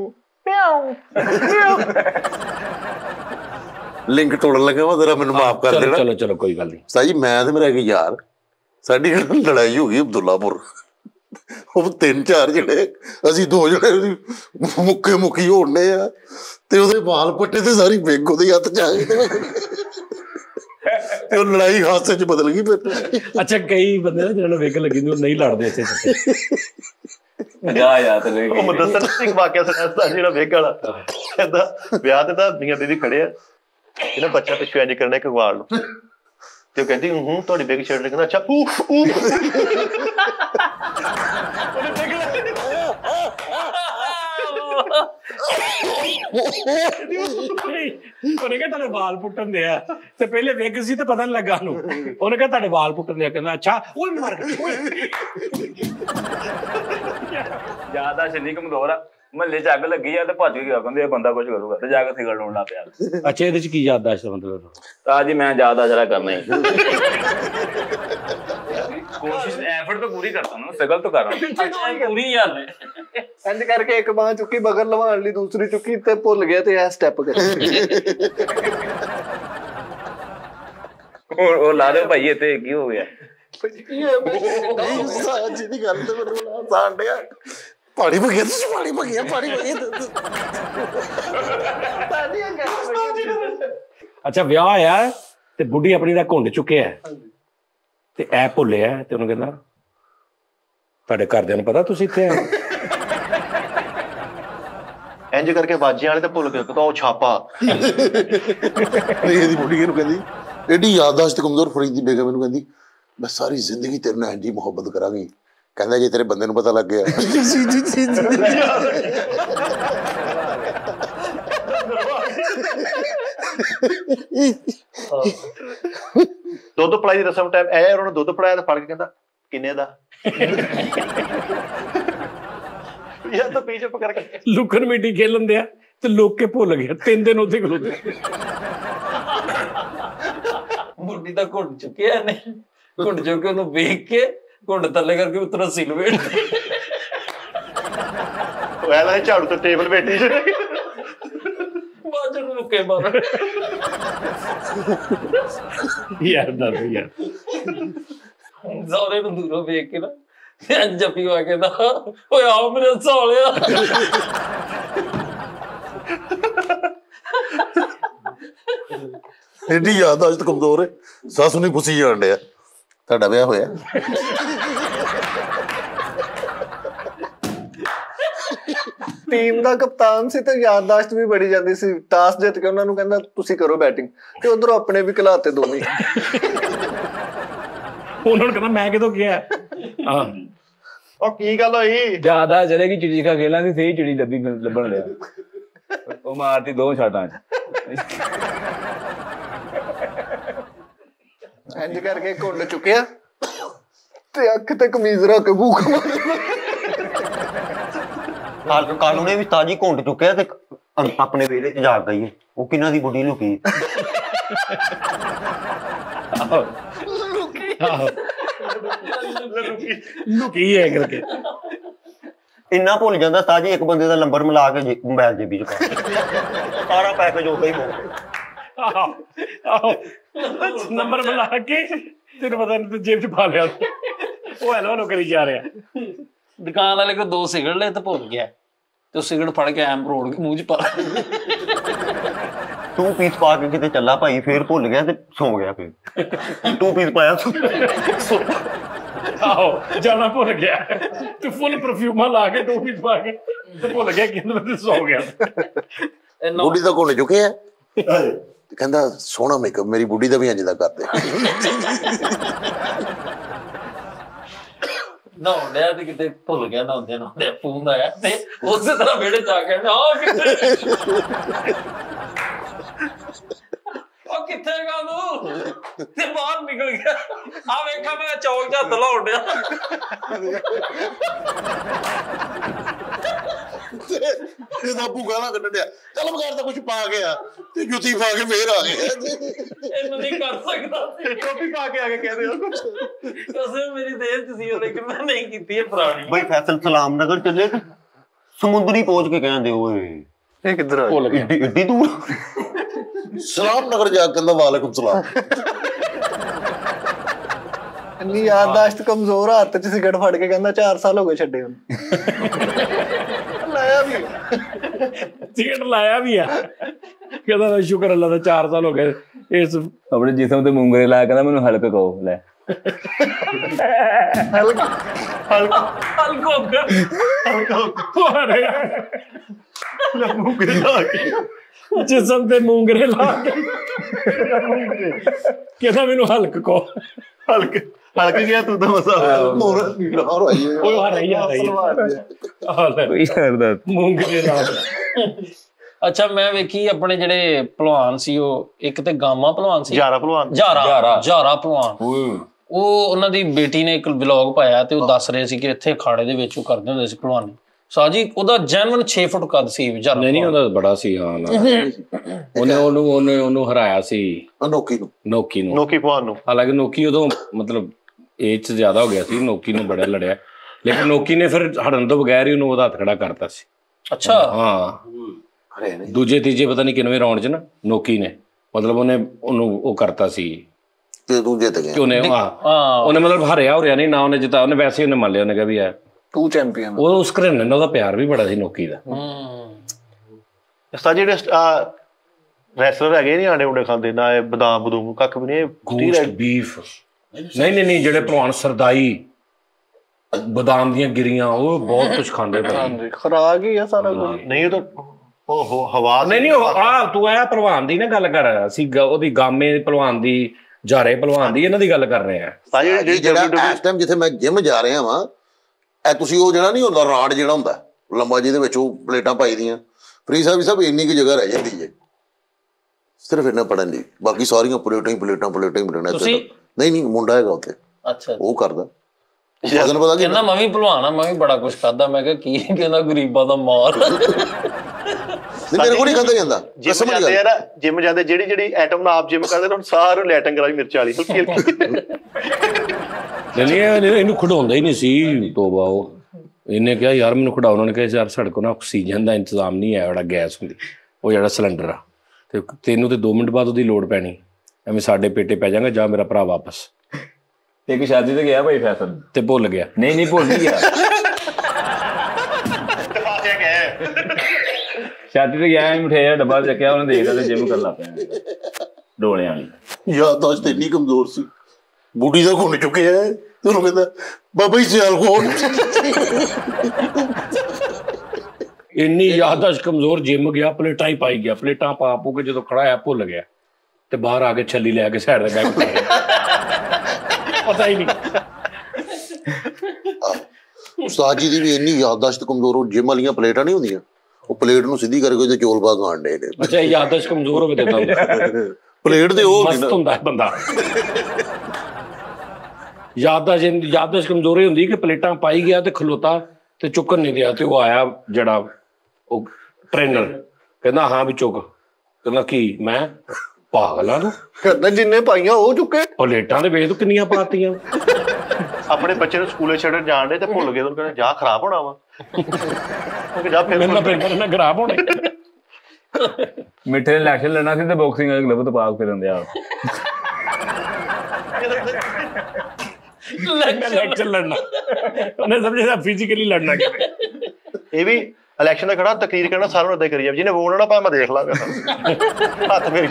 ਲਿੰਕ ਤੋੜਨ ਲੱਗਾ ਵਾ, ਜ਼ਰਾ ਮੈਨੂੰ ਮਾਫ ਕਰ ਦੇਣਾ। ਚਲੋ ਕੋਈ ਗੱਲ ਨਹੀਂ। ਸਾਜੀ ਮੈਂ ਤੇ ਮੇਰਾ ਇੱਕ ਯਾਰ, ਸਾਡੀ ਲੜਾਈ ਹੋ ਗਈ ਅਬਦੁੱਲਾਪੁਰ। ਉਹ 3-4 ਜਿਹੜੇ, ਅਸੀਂ 2 ਜਿਹੜੇ ਮੁੱਕੀ ਹੋਣੇ ਆ ਤੇ ਉਹਦੇ ਵਾਲ ਪੱਟੇ ਤੇ ਸਾਰੀ ਵਿੰਗ ਉਹਦੇ ਹੱਥ ਚ ਆ ਗਈ ਤੇ ਉਹ ਲੜਾਈ ਹਾਸੇ ਚ ਬਦਲ ਗਈ ਫਿਰ। ਅੱਛਾ ਕਈ ਬੰਦੇ ਨਾ ਜਿਹਨਾਂ ਨੂੰ ਵਿੰਗ ਲੱਗੀ ਉਹ ਨਹੀਂ ਲੜਦੇ ਇੱਥੇ। ਉਹ ਮੁਦੱਸਰ ਇੱਕ ਵਾਕਿਆ ਸੁਣਾਇਆ ਜਿਹੜਾ ਵੇਗ ਵਾਲਾ, ਕਹਿੰਦਾ ਵਿਆਹ ਤੇ ਤਾਂ ਮੀਆਂ ਬੀਬੀ ਖੜੇ ਆ, ਇਹਨਾਂ ਬੱਚਾ ਪਿੱਛੇ ਇੰਜ ਕਰਨਾ ਇੱਕ ਵਾਲ ਨੂੰ, ਤੇ ਉਹ ਕਹਿੰਦੀ ਤੁਹਾਡੀ ਬੇਗ ਛੇੜਨੇ, ਕਹਿੰਦਾ ਅੱਛਾ ਉਹਨੇ ਕਿਹਾ ਤੁਹਾਡੇ ਵਾਲ ਪੁੱਟਣ ਦੇ ਆ ਤੇ ਪਹਿਲੇ ਵੇਖ ਸੀ ਤੇ ਪਤਾ ਨਹੀਂ ਲੱਗਾ ਉਹਨੂੰ। ਉਹਨੇ ਕਿਹਾ ਤੁਹਾਡੇ ਵਾਲ ਪੁੱਟਣ ਦੇ ਆ। ਕਹਿੰਦਾ ਅੱਛਾ ਓਏ ਮਰ ਗਿਆ। ਜਿਆਦਾ ਸ਼ਨੀ ਕਮਜ਼ੋਰ ਆ। ਮਹੱਲੇ ਚ ਅੱਗ ਲੱਗੀ ਆ ਤੇ ਭੱਜ ਕੇ ਗਿਆ, ਕਹਿੰਦੇ ਇਹ ਬੰਦਾ ਕੁਝ ਕਰੂਗਾ ਤੇ ਜਾ ਕੇ ਸਿਗਰਟ ਲਾਉਣ ਲੱਗ ਪਿਆ। ਅੱਛਾ ਇਹਦੇ ਚ ਕੀ ਯਾਦਦਾਸ਼ਤ ਮਤਲਬ? ਤਾਂ ਜੀ ਮੈਂ ਜ਼ਿਆਦਾ ਜਰਾ ਕਰਨਾ ਹੀ ਕੋਸ਼ਿਸ਼ ਐਫਰਟ ਤਾਂ ਪੂਰੀ ਕਰਦਾ ਨਾ, ਸਟਰਗਲ ਤਾਂ ਕਰ ਰਹਾ ਪੂਰੀ ਯਾਦ ਹੈ। ਇੰਜ ਕਰਕੇ ਇੱਕ ਬਾਂਹ ਚੁੱਕੀ ਬਗਰ ਲਵਾਉਣ ਲਈ, ਦੂਸਰੀ ਚੁੱਕੀ ਤੇ ਭੁੱਲ ਗਿਆ ਤੇ ਇਹ ਸਟੈਪ ਕਰ। ਉਹ ਲਾ ਦਿਓ ਭਾਈ ਇੱਥੇ ਕੀ ਹੋ ਗਿਆ। ਸਾਜ ਦੀ ਗੱਲ ਤੇ ਮੈਨੂੰ ਸਾਂਡਿਆ ਪਾਣੀ ਮੰਗਿਆ ਤੁਸੀਂ, ਪਾਣੀ ਮੰਗਿਆ, ਪਾਣੀ ਮੰਗਿਆ। ਅੱਛਾ ਵਿਆਹ ਆਇਆ ਤੇ ਬੁੱਢੀ ਆਪਣੀ ਦਾ ਘੁੰਡ ਚੁੱਕਿਆ ਤੇ ਐ ਭੁੱਲਿਆ ਤੇ ਉਹਨੂੰ ਕਹਿੰਦਾ ਤੁਹਾਡੇ ਘਰਦਿਆਂ ਨੂੰ ਪਤਾ ਤੁਸੀਂ ਇੱਥੇ ਆਏ? ਇੰਜ ਕਰਕੇ ਬਾਜੇ ਵਾਲੇ ਤੇ ਭੁੱਲ ਗਏ ਤਾਂ ਉਹ ਛਾਪਾ। ਇਹਦੀ ਬੁੱਢੀ ਇਹਨੂੰ ਕਹਿੰਦੀ, ਐਡੀ ਯਾਦਦਾਸ਼ਤ ਕਮਜ਼ੋਰ ਫਰੀਦ ਦੀ ਬੇਗਮ ਇਹਨੂੰ ਕਹਿੰਦੀ, ਮੈਂ ਸਾਰੀ ਜ਼ਿੰਦਗੀ ਤੇਰੇ ਨਾਲ ਇੰਜੀ ਮੁਹੱਬਤ ਕਰਾਂਗੀ। ਕਹਿੰਦਾ ਜੇ ਤੇਰੇ ਬੰਦੇ ਨੂੰ ਪਤਾ ਲੱਗ ਗਿਆ। ਦੁੱਧ ਪਲਾਈ ਦੀ ਰਸਮ ਟਾਈਮ ਆਇਆ, ਉਹਨਾਂ ਨੂੰ ਦੁੱਧ ਪੜਾਇਆ ਤੇ ਫੜ ਕੇ ਕਹਿੰਦਾ ਕਿੰਨੇ ਦਾ। ਯਾਰ ਤਾਂ ਪੀਛੇ ਪਕੜ ਕੇ ਲੁਕਣ ਮਿੱਟੀ ਖੇਲਣ ਦਿਆ ਤੇ ਲੋਕ ਕੇ ਭੁੱਲ ਗਿਆ। 3 ਦਿਨ ਉੱਥੇ ਖਲੋਤੇ। ਬੁੱਢੀ ਦਾ ਘੁੰਡ ਚੁੱਕਿਆ ਨੇ, ਘੁੰਡ ਚੁੱਕ ਕੇ ਉਹਨੂੰ ਵੇਖ ਕੇ ਘੁੰਡ ਥੱਲੇ ਕਰਕੇ ਉਤਰਾ ਸਿਲਵੇਟ ਵੈਲਾ ਝਾੜੂ ਤੇ ਟੇਬਲ ਬੈਠੀ ਬਾਜੂ ਨੂੰ ਲੁੱਕੇ ਮਾਰ। ਯਾਰ ਦੱਸ ਯਾਰ ਸਹੁਰੇ ਨੂੰ ਦੂਰੋਂ ਵੇਖ ਕੇ ਨਾ ਜੱਫੀ ਵਾ ਕੇ ਨਾ, ਓਏ ਆਓ ਮੇਰੇ ਸਾਲਿਆ। ਐਡੀ ਯਾਦਦਾਸ਼ਤ ਕਮਜ਼ੋਰ ਹੈ, ਸੱਸ ਨੂੰ ਪੁੱਛੀ ਜਾਣ ਡਿਆ ਤੁਹਾਡਾ ਵਿਆਹ ਹੋਇਆ? ਟੀਮ ਦਾ ਕਪਤਾਨ ਸੀ ਤੇ ਯਾਦਦਾਸ਼ਤ ਵੀ ਬੜੀ ਜਾਂਦੀ ਸੀ। ਟਾਸ ਜਿੱਤ ਕੇ ਉਹਨਾਂ ਨੂੰ ਕਹਿੰਦਾ ਤੁਸੀਂ ਕਰੋ ਬੈਟਿੰਗ, ਤੇ ਉਧਰੋਂ ਆਪਣੇ ਵੀ ਘਲਾਤੇ ਦੋਵੇਂ। ਉਹਨਾਂ ਨੂੰ ਕਹਿੰਦਾ ਮੈਂ ਕਿਦੋਂ ਗਿਆ। ਹਾਂ ਉਹ ਕੀ ਗੱਲ ਹੋਈ? ਜਿਆਦਾ ਚਲੇਗੀ ਚਿੜੀ ਖਾ ਖੇਲਾਂ ਦੀ ਸਹੀ ਚਿੜੀ ਲੱਭਣ ਲਿਆ। ਉਹ ਮਾਰਤੀ 2 ਛਾਟਾਂ ਚ। ਇੰਜ ਕਰਕੇ ਘੁੰਡ ਚੁੱਕਿਆ ਤੇ ਅੱਖ ਤੇ ਕਮੀਜ਼ ਰੱਖ ਕੇ ਭੂਖ ਮਾਰ। ਕਾਲੂ ਨੇ ਵੀ ਤਾਜੀ ਘੁੰਡ ਚੁੱਕਿਆ ਤੇ ਆਪਣੇ ਵਿਹੜੇ ਚ ਜਾ ਗਈ। ਉਹ ਕਿਹਨਾਂ ਦੀ ਬੁੱਢੀ ਲੁਕੀ। ਲੁਕੀ ਹੈ ਕਰਕੇ ਇੰਨਾ ਭੁੱਲ ਜਾਂਦਾ ਤਾਜੀ ਇੱਕ ਬੰਦੇ ਦਾ ਨੰਬਰ ਮਿਲਾ ਕੇ ਮੋਬਾਈਲ ਜੇਬੀ ਚ ਪਾ ਸਾਰਾ ਪੈਕੇਜ ਉਦਾਂ ਹੀ ਹੋ। ਆਹੋ ਨੰਬਰ ਬੁਲਾ ਕੇ ਤੈਨੂੰ ਪਤਾ ਨਹੀਂ ਜੇਬ ਚ ਪਾ ਲਿਆ। ਉਹ ਹੈਲੋ ਕਰੀ ਜਾ ਰਿਹਾ। ਦੁਕਾਨ ਵਾਲੇ ਕੋਲ 2 ਸਿਗਰਟ ਲਏ ਤੇ ਭੁੱਲ ਗਿਆ, ਤੇ ਉਹ ਸਿਗਰਟ ਫੜ ਕੇ ਐਮ ਰੋੜ ਕੇ ਮੂੰਹ ਚ ਪਾ। 2 ਪੀਸ ਪਾ ਕੇ ਕਿਤੇ ਚੱਲਾ ਭਾਈ, ਫੇਰ ਭੁੱਲ ਗਿਆ ਤੇ ਸੌ ਗਿਆ। ਫਿਰ 2 ਪੀਸ ਪਾਇਆ। ਆਹੋ ਜਾਣਾ ਭੁੱਲ ਗਿਆ ਤੇ ਫੁੱਲ ਪਰਫਿਊਮਾਂ ਲਾ ਕੇ 2 ਪੀਸ ਪਾ ਕੇ ਤੇ ਭੁੱਲ ਗਿਆ ਕਿ ਮੈਂ ਸੌ ਗਿਆ। ਬੁੱਢੀ ਦਾ ਘੁੰਡ ਚੁੱਕਿਆ ਤੇ ਕਹਿੰਦਾ ਸੋਹਣਾ ਮੇਕਅਪ ਮੇਰੀ ਬੁੱਢੀ ਦਾ ਵੀ ਇੰਜ ਦਾ ਕਰਦੇ। ਨਹਾਉਂਦਿਆ ਤੇ ਕਿਤੇ ਭੁੱਲ ਗਿਆ, ਨਹਾਉਂਦਿਆ ਫੋਨ ਆਇਆ ਤੇ ਉਸੇ ਤਰ੍ਹਾਂ ਵਿਹੜੇ ਚ ਆ ਕੇ ਉਹ ਕਿੱਥੇ ਗਾ ਤੂੰ, ਤੇ ਬਾਹਰ ਨਿਕਲ ਗਿਆ। ਆ ਵੇਖਾ ਮੈਂ ਚੌਕ ਚ ਹੱਥ ਲਾਉਣ ਡਿਆ। ਇਹਦਾ ਭੂਗਾ ਨਾ ਕੱਢ ਡਿਆ, ਚੱਲ ਬਗੈਰ ਤਾਂ ਕੁਛ ਪਾ ਗਿਆ ਤੇ ਜੁੱਤੀ ਪਾ ਕੇ ਫੇਰ ਆ ਗਿਆ। ਇਹਨੂੰ ਨਹੀਂ ਕਰ ਸਕਦਾ ਸੀ। ਟੋਪੀ ਪਾ ਕੇ ਆ ਕੇ ਕਹਿੰਦੇ ਹੋ ਕੁਛ। ਕਸਮ ਮੇਰੀ ਦੇਰ ਚ ਸੀ, ਲੇਕਿਨ ਮੈਂ ਨਹੀਂ ਕੀਤੀ। ਇਹ ਪੁਰਾਣੀ ਬਈ ਫੈਸਲ ਸਲਾਮ ਨਗਰ ਚੱਲੇ ਤੇ ਸਮੁੰਦਰੀ ਪਹੁੰਚ ਕੇ ਕਹਿੰਦੇ ਓਏ ਇਹ ਕਿੱਧਰ ਆ ਭੁੱਲ ਗਿਆ। ਏਡੀ ਦੂਰ। ਸਲਾਮ ਨਗਰ ਜਾ ਕੇ ਕਹਿੰਦਾ ਵਾਲੇਕੁਮ ਸਲਾਮ। ਇੰਨੀ ਯਾਦਦਾਸ਼ਤ ਕਮਜ਼ੋਰ ਆ, ਹੱਥ 'ਚ ਸਿਗਰਟ ਫੜ ਕੇ ਕਹਿੰਦਾ 4 ਸਾਲ ਹੋ ਗਏ ਛੱਡੇ ਹੁਣ। ਲਾਇਆ ਵੀ ਸਿਗਰਟ ਲਾਇਆ ਵੀ ਆ। ਕਹਿੰਦਾ ਸ਼ੁਕਰ ਅੱਲਾ ਦਾ 4 ਸਾਲ ਹੋ ਗਏ ਇਸ ਆਪਣੇ ਜਿਸਮ ਤੇ ਮੂੰਗਰੇ ਲਾਇਆ। ਕਹਿੰਦਾ ਮੈਨੂੰ ਹਲਕ ਕਹੋ। ਲੈ ਜਿਸਮ ਤੇ ਮੂੰਗਰੇ ਲਾ ਕੇ ਕਹਿੰਦਾ ਮੈਨੂੰ ਹਲਕ ਕੋ। ਹਲਕ ਗਿਆ ਤੂੰ ਤਾਂ ਮਸਾ ਮੋਰ ਪੀੜਾ ਹੋਈ ਉਹ ਆ ਰਹੀ ਆ ਰਹੀ ਕੋਈ ਕਰਦਾ ਮੂੰਗਰੇ ਲਾ ਅੱਛਾ ਮੈਂ ਵੇਖੀ ਆਪਣੇ ਜਿਹੜੇ ਭਲਵਾਨ ਸੀ ਉਹ ਇੱਕ ਤੇ ਗਾਮਾ ਭਲਵਾਨ ਸੀ ਜਾਰਾ ਭਲਵਾਨ ਜਾਰਾ ਭਲਵਾਨ ਉਹ ਉਹਨਾਂ ਦੀ ਬੇਟੀ ਨੇ ਇੱਕ ਵਲੌਗ ਪਾਇਆ ਤੇ ਉਹ ਦੱਸ ਰਹੇ ਸੀ ਕਿ ਇੱਥੇ ਅਖਾੜੇ ਦੇ ਵਿੱਚ ਉਹ ਕਰਦੇ ਹੁੰਦੇ ਸੀ ਭਲਵਾਨੀ ਸਾਜੀ ਉਹਦਾ ਜੈਨੂਇਨ 6 ਫੁੱਟ ਕੱਦ ਸੀ ਜਾਰਾ ਨਹੀਂ ਉਹਦਾ ਬੜਾ ਸੀ ਹਾਂ ਉਹਨੂੰ ਹਰਾਇਆ ਸੀ ਨੋਕੀ ਭਲਵਾਨ ਨੂੰ ਹਾਲਾਂਕਿ ਨੋਕੀ ਉਦੋਂ ਮਤਲਬ ਏਜ 'ਚ ਜ਼ਿਆਦਾ ਹੋ ਗਿਆ ਸੀ ਨੋਕੀ ਨੇ ਬੜਾ ਲੜਿਆ ਲੇਕਿਨ ਨੋਕੀ ਨੇ ਫਿਰ ਹਰਨ ਤੋਂ ਬਗੈਰ ਹੀ ਉਹਨੂੰ ਉਹਦਾ ਹੱਥ ਖੜਾ ਕਰਤਾ ਸੀ ਅੱਛਾ ਹਾਂ ਦੂਜੇ ਤੀਜੇ ਪਤਾ ਨਹੀਂ ਕਿੰਨਵੇਂ ਰਾਉਂਡ 'ਚ ਨਾ ਨੋਕੀ ਨੇ ਮਤਲਬ ਉਹਨੂੰ ਉਹ ਕਰਤਾ ਸੀ ਤੇ ਦੂਜੇ ਤੇ ਗਿਆ ਉਹਨੇ ਮਤਲਬ ਹਰਿਆ ਨਹੀਂ ਨਾ ਉਹਨੇ ਜਿੱਤਾ ਉਹਨੇ ਵੈਸੇ ਉਹਨੇ ਮੰਨ ਲਿਆ ਉਹਨੇ ਕਿਹਾ ਵੀ ਯਾਰ ਤੂੰ ਚੈਂਪੀਅਨ ਉਹ ਉਸ ਘਰਾਣੇ ਨਾਲ ਉਹਦਾ ਪਿਆਰ ਵੀ ਬੜਾ ਸੀ ਨੋਕੀ ਦਾ ਜਿਹੜੇ ਰੈਸਲਰ ਹੈਗੇ ਨਹੀਂ ਆਂਡੇ ਉਂਡੇ ਖਾਂਦੇ ਨਾ ਇਹ ਬਦਾਮ ਬਦੂਮ ਕੱਖ ਵੀ ਨਹੀਂ ਬੀਫ ਨਹੀਂ ਜਿਹੜੇ ਭਲਵਾਨ ਸਰਦਾਈ ਬਦਾਮ ਦੀਆਂ ਗਿਰੀਆਂ ਉਹ ਬਹੁਤ ਕੁਝ ਖਾਂਦੇ ਪਏ ਖੁਰਾਕ ਹੀ ਆ ਸਾਰਾ ਕੁਝ ਨਹੀਂ ਉਹ ਤਾਂ ਉਹ ਹਵਾ ਨਹੀਂ ਤੂੰ ਆਇਆ ਭਲਵਾਨ ਦੀ ਨਾ ਗੱਲ ਕਰ ਅਸੀਂ ਉਹਦੀ ਗਾਮੇ ਭਲਵਾਨ ਦੀ ਜਾਰੇ ਭਲਵਾਨ ਦੀ ਇਹਨਾਂ ਦੀ ਗੱਲ ਕਰ ਰਹੇ ਆ ਜਿਹੜਾ ਇਸ ਟਾਈਮ ਜਿੱਥੇ ਮੈਂ ਜਿਮ ਜਾ ਰਿਹਾ ਵਾਂ ਇਹ ਤੁਸੀਂ ਉਹ ਜਿਹੜਾ ਨਹੀਂ ਹੁੰਦਾ ਰਾਡ ਜਿਹੜਾ ਹੁੰਦਾ ਲੰਬਾ ਜਿਹਦੇ ਵਿੱਚ ਉਹ ਪਲੇਟਾਂ ਪਾਈ ਦੀਆਂ ਫਰੀ ਸਾਹਿਬ ਸਭ ਇੰਨੀ ਕੁ ਜਗ੍ਹਾ ਰਹਿ ਜਾਂਦੀ ਹੈ ਸਿਰਫ ਇਹਨਾਂ ਪੜਨ ਦੀ ਬਾਕੀ ਸਾਰੀਆਂ ਪਲੇਟਾਂ ਨਹੀਂ ਮੁੰਡਾ ਹੈਗਾ ਉੱਥੇ ਅੱਛਾ ਉਹ ਕਰਦਾ ਕਹਿੰਦਾ ਮੈਂ ਵੀ ਭਲਵਾਨ ਆ ਮੈਂ ਵੀ ਬੜਾ ਕੁਛ ਖਾਦਾ ਮੈਂ ਕਿਹਾ ਕੀ ਕਹਿੰਦਾ ਗਰੀਬਾਂ ਦਾ ਮਾਰ ਮੇਰੇ ਕੋਲ ਨਹੀਂ ਖਾਦਾ ਜਾਂਦਾ ਜਿਮ ਜਾਂਦੇ ਜਿਹੜੀ ਐਟਮ ਨਾਲ ਆਪ ਜਿਮ ਕਰਦੇ ਨੇ ਸਾਰਿਆਂ ਨੂੰ ਲੈਟਿੰਗ ਕਰਾਈ ਮਿਰਚ ਵਾਲੀ ਨਹੀਂ ਇਹਨੂੰ ਖਿਡਾਉਂਦਾ ਹੀ ਨਹੀਂ ਸੀ ਤੋਬਾ ਉਹ ਇਹਨੇ ਕਿਹਾ ਯਾਰ ਮੈਨੂੰ ਖਿਡਾਓ ਉਹਨਾਂ ਨੇ ਕਿਹਾ ਯਾਰ ਸਾਡੇ ਕੋਲ ਨਾ ਆਕਸੀਜਨ ਦਾ ਇੰਤਜ਼ਾਮ ਨਹੀਂ ਹੈ ਜਿਹੜਾ ਗੈਸ ਹੁੰਦੀ ਉਹ ਜਿਹੜਾ ਸਿਲੰਡਰ ਆ ਤੇ ਤੈਨੂੰ ਤੇ 2 ਮਿੰਟ ਬਾਅਦ ਉਹਦੀ ਲੋੜ ਪੈਣੀ ਐਵੇਂ ਸਾਡੇ ਪੇਟੇ ਪੈ ਜਾਗਾ ਜਾਂ ਮੇਰਾ ਭਰਾ ਵਾਪਸ ਇੱਕ ਸ਼ਾਦੀ ਤੇ ਗਿਆ ਭਾਈ ਫੈਸਲ ਤੇ ਭੁੱਲ ਗਿਆ ਨਹੀਂ ਭੁੱਲ ਨਹੀਂ ਗਿਆ ਸ਼ਾਦੀ ਤੇ ਗਿਆ ਮਿਠਾਈ ਦਾ ਡੱਬਾ ਚੱਕਿਆ ਉਹਨੇ ਦੇਖਦਾ ਤੇ ਜਿਮ ਕਰਨ ਲੱਗ ਪਿਆ ਡੋਲਿਆਂ ਵਾਲੀ ਯਾਦਾਸ਼ਤ ਇੰਨੀ ਕਮਜ਼ੋਰ ਸੀ ਬੁੱਢੀ ਦਾ ਘੁੰਨ ਚੁੱਕਿਆ ਤੇ ਉਹਨੂੰ ਕਹਿੰਦਾ ਬਾਬਾ ਜੀ ਸਿਆਲ ਕੋਣ ਇੰਨੀ ਯਾਦਾਸ਼ਤ ਕਮਜ਼ੋਰ ਜਿਮ ਗਿਆ ਪਲੇਟਾਂ ਹੀ ਪਾਈ ਗਿਆ ਪਲੇਟਾਂ ਪਾ ਕੇ ਜਦੋਂ ਖੜਾ ਆ ਭੁੱਲ ਗਿਆ ਤੇ ਬਾਹਰ ਆ ਕੇ ਛੱਲੀ ਲੈ ਕੇ ਸਾਈਡ ਤੇ ਬੈਠ ਪਤਾ ਹੀ ਨਹੀਂ ਉਸਤਾਦ ਜੀ ਦੀ ਵੀ ਇੰਨੀ ਯਾਦਾਸ਼ਤ ਕਮਜ਼ੋਰ ਉਹ ਜਿਮ ਵਾਲੀਆਂ ਪਲੇਟਾਂ ਨਹੀਂ ਹੁੰਦੀਆਂ ਉਹ ਪਲੇਟ ਨੂੰ ਸਿੱਧੀ ਕਰਕੇ ਤੇ ਚੌਲ ਪਾ ਖਾਣ ਡੇ ਨੇ ਅੱਛਾ ਯਾਦਾਸ਼ਤ ਕਮਜ਼ੋਰ ਹੋਵੇ ਤੇ ਪਲੇਟ ਤੇ ਉਹ ਮਸਤ ਹੁੰਦਾ ਬੰਦਾ ਯਾਦਾਸ਼ਤ ਕਮਜ਼ੋਰੀ ਹੁੰਦੀ ਕਿ ਪਲੇਟਾਂ ਪਾਈ ਗਿਆ ਤੇ ਖਲੋਤਾ ਤੇ ਚੁੱਕਣ ਨਹੀਂ ਦਿਆ ਤੇ ਉਹ ਆਇਆ ਜਿਹੜਾ ਉਹ ਟ੍ਰੇਨਰ ਕਹਿੰਦਾ ਹਾਂ ਵੀ ਚੁੱਕ ਕਹਿੰਦਾ ਕੀ ਮੈਂ ਪਾਗਲਾਂ ਨੂੰ ਕਹਿੰਦਾ ਜਿੰਨੇ ਪਾਈਆਂ ਉਹ ਚੁੱਕੇ ਪਲੇਟਾਂ ਦੇ ਵੇਖ ਤੂੰ ਕਿੰਨੀਆਂ ਪਾਤੀਆਂ ਆਪਣੇ ਬੱਚੇ ਨੂੰ ਸਕੂਲੇ ਛੱਡਣ ਜਾਣ ਦੇ ਤੇ ਭੁੱਲ ਗਏ ਉਹਨੂੰ ਕਹਿੰਦਾ ਜਾ ਖਰਾਬ ਹੋਣਾ ਵਾ ਮੈਨੂੰ ਪੇਪਰ ਖਰਾਬ ਹੋਣੇ ਮਿੱਠੇ ਨੇ ਇਲੈਕਸ਼ਨ ਲੜਨਾ ਸੀ ਤੇ ਬਾਕਸਿੰਗ ਵਾਲੇ ਗਲਵ ਤੋਂ ਪਾਸ ਫਿਰਨ ਦਿਆ ਇਲੈਕਸ਼ਨ ਲੜਨਾ ਉਹਨੇ ਸਮਝਿਆ ਫਿਜ਼ੀਕਲੀ ਲੜਨਾ ਇਹ ਵੀ ਇਲੈਕਸ਼ਨ ਦਾ ਖੜਾ ਤਕਰੀਰ ਕਰਨਾ ਸਾਰਿਆਂ ਨੂੰ ਏਦਾਂ ਕਰੀ ਜਾਵੇ ਜਿਹਨੇ ਵੋਟ ਨਾ ਪਾਇਆ ਮੈਂ ਦੇਖ ਲਾਂਗਾ ਹੱਥ ਮੇਰੀ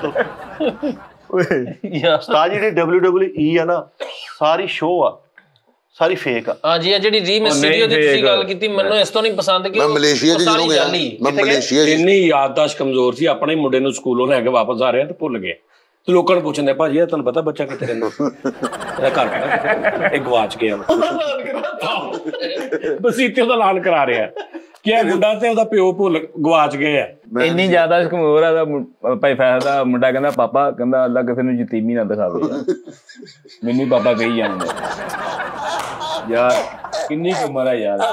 ਉਸਤਾਦ ਜਿਹੜੀ WWE ਆ ਨਾ ਸਾਰੀ ਸ਼ੋਅ ਆ ਸਾਰੀ ਫੇਕ ਆ ਹਾਂਜੀ ਇਹ ਜਿਹੜੀ ਰੀ ਮਿਸਟੀਰੀਓ ਦੀ ਤੁਸੀਂ ਗੱਲ ਕੀਤੀ ਮੈਨੂੰ ਇਸ ਤੋਂ ਨਹੀਂ ਪਸੰਦ ਕਿ ਮੈਂ ਮਲੇਸ਼ੀਆ ਜਦੋਂ ਗਿਆ ਮੈਂ ਮਲੇਸ਼ੀਆ ਇੰਨੀ ਯਾਦਾਸ਼ਤ ਕਮਜ਼ੋਰ ਸੀ ਆਪਣੇ ਮੁੰਡੇ ਨੂੰ ਸਕੂਲੋਂ ਲੈ ਕੇ ਵਾਪਸ ਆ ਰਿਹਾ ਤੇ ਭੁੱਲ ਗਏ ਤੇ ਲੋਕਾਂ ਨੂੰ ਪੁੱਛਦੇ ਭਾਜੀ ਇਹ ਤੁਹਾਨੂੰ ਪਤਾ ਬੱਚਾ ਕਿੱਥੇ ਰਹਿੰਦਾ ਇਹਦਾ ਘਰ ਇਹ ਗਵਾਚ ਗਿਆ ਬਸੀਤੇ ਉਹਦਾ ਐਲਾਨ ਕਰਾ ਰਿਹਾ ਕਿ ਇਹ ਮੁੰਡਾ ਤੇ ਉਹਦਾ ਪਿਓ ਭੁੱਲ ਗਵਾਚ ਗਏ ਆ ਇੰਨੀ ਜ਼ਿਆਦਾ ਕਮਜ਼ੋਰ ਆ ਭਾਈ ਫੈਸਲ ਦਾ ਮੁੰਡਾ ਕਹਿੰਦਾ ਪਾਪਾ ਕਹਿੰਦਾ ਅੱਲਾ ਕਿਸੇ ਨੂੰ ਯਤੀਮੀ ਨਾ ਦਿਖਾਵੇ ਮੈਨੂੰ ਪਾਪਾ ਕਹੀ ਜਾਂਦੇ ਯਾਰ ਕਿੰਨੀ ਉਮਰ ਹੈ ਯਾਰ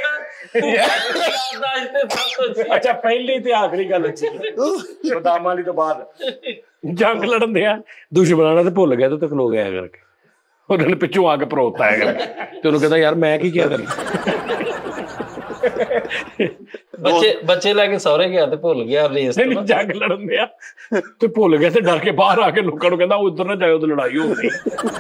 ਅੱਛਾ ਪਹਿਲੀ ਤੇ ਆਖਰੀ ਗੱਲ ਬਦਾਮਾਂ ਵਾਲੀ ਤੋਂ ਬਾਅਦ ਜੰਗ ਲੜਨ ਦੇ ਆ ਦੁਸ਼ਮਣਾਂ ਨਾਲ ਤੇ ਭੁੱਲ ਗਿਆ ਤੇ ਖਲੋ ਗਿਆ ਕਰਕੇ ਉਹਨਾਂ ਨੇ ਪਿੱਛੋਂ ਆ ਕੇ ਪਰੋਤਾ ਹੈ ਤੇ ਉਹਨੂੰ ਕਹਿੰਦਾ ਯਾਰ ਮੈਂ ਕੀ ਕਿਹਾ ਤੈਨੂੰ ਬੱਚੇ ਲੈ ਕੇ ਸਹੁਰੇ ਗਿਆ ਤੇ ਭੁੱਲ ਗਿਆ ਰੇਸ ਨਹੀਂ ਜੰਗ ਲੜਨ ਦੇ ਆ ਤੇ ਭੁੱਲ ਗਿਆ ਤੇ ਡਰ ਕੇ ਬਾਹਰ ਆ ਕੇ ਲੋਕਾਂ ਨੂੰ ਕਹਿੰਦਾ ਉਧਰ ਨਾ ਜਾਇਓ ਤੇ ਲੜਾਈ ਹੋ ਗਈ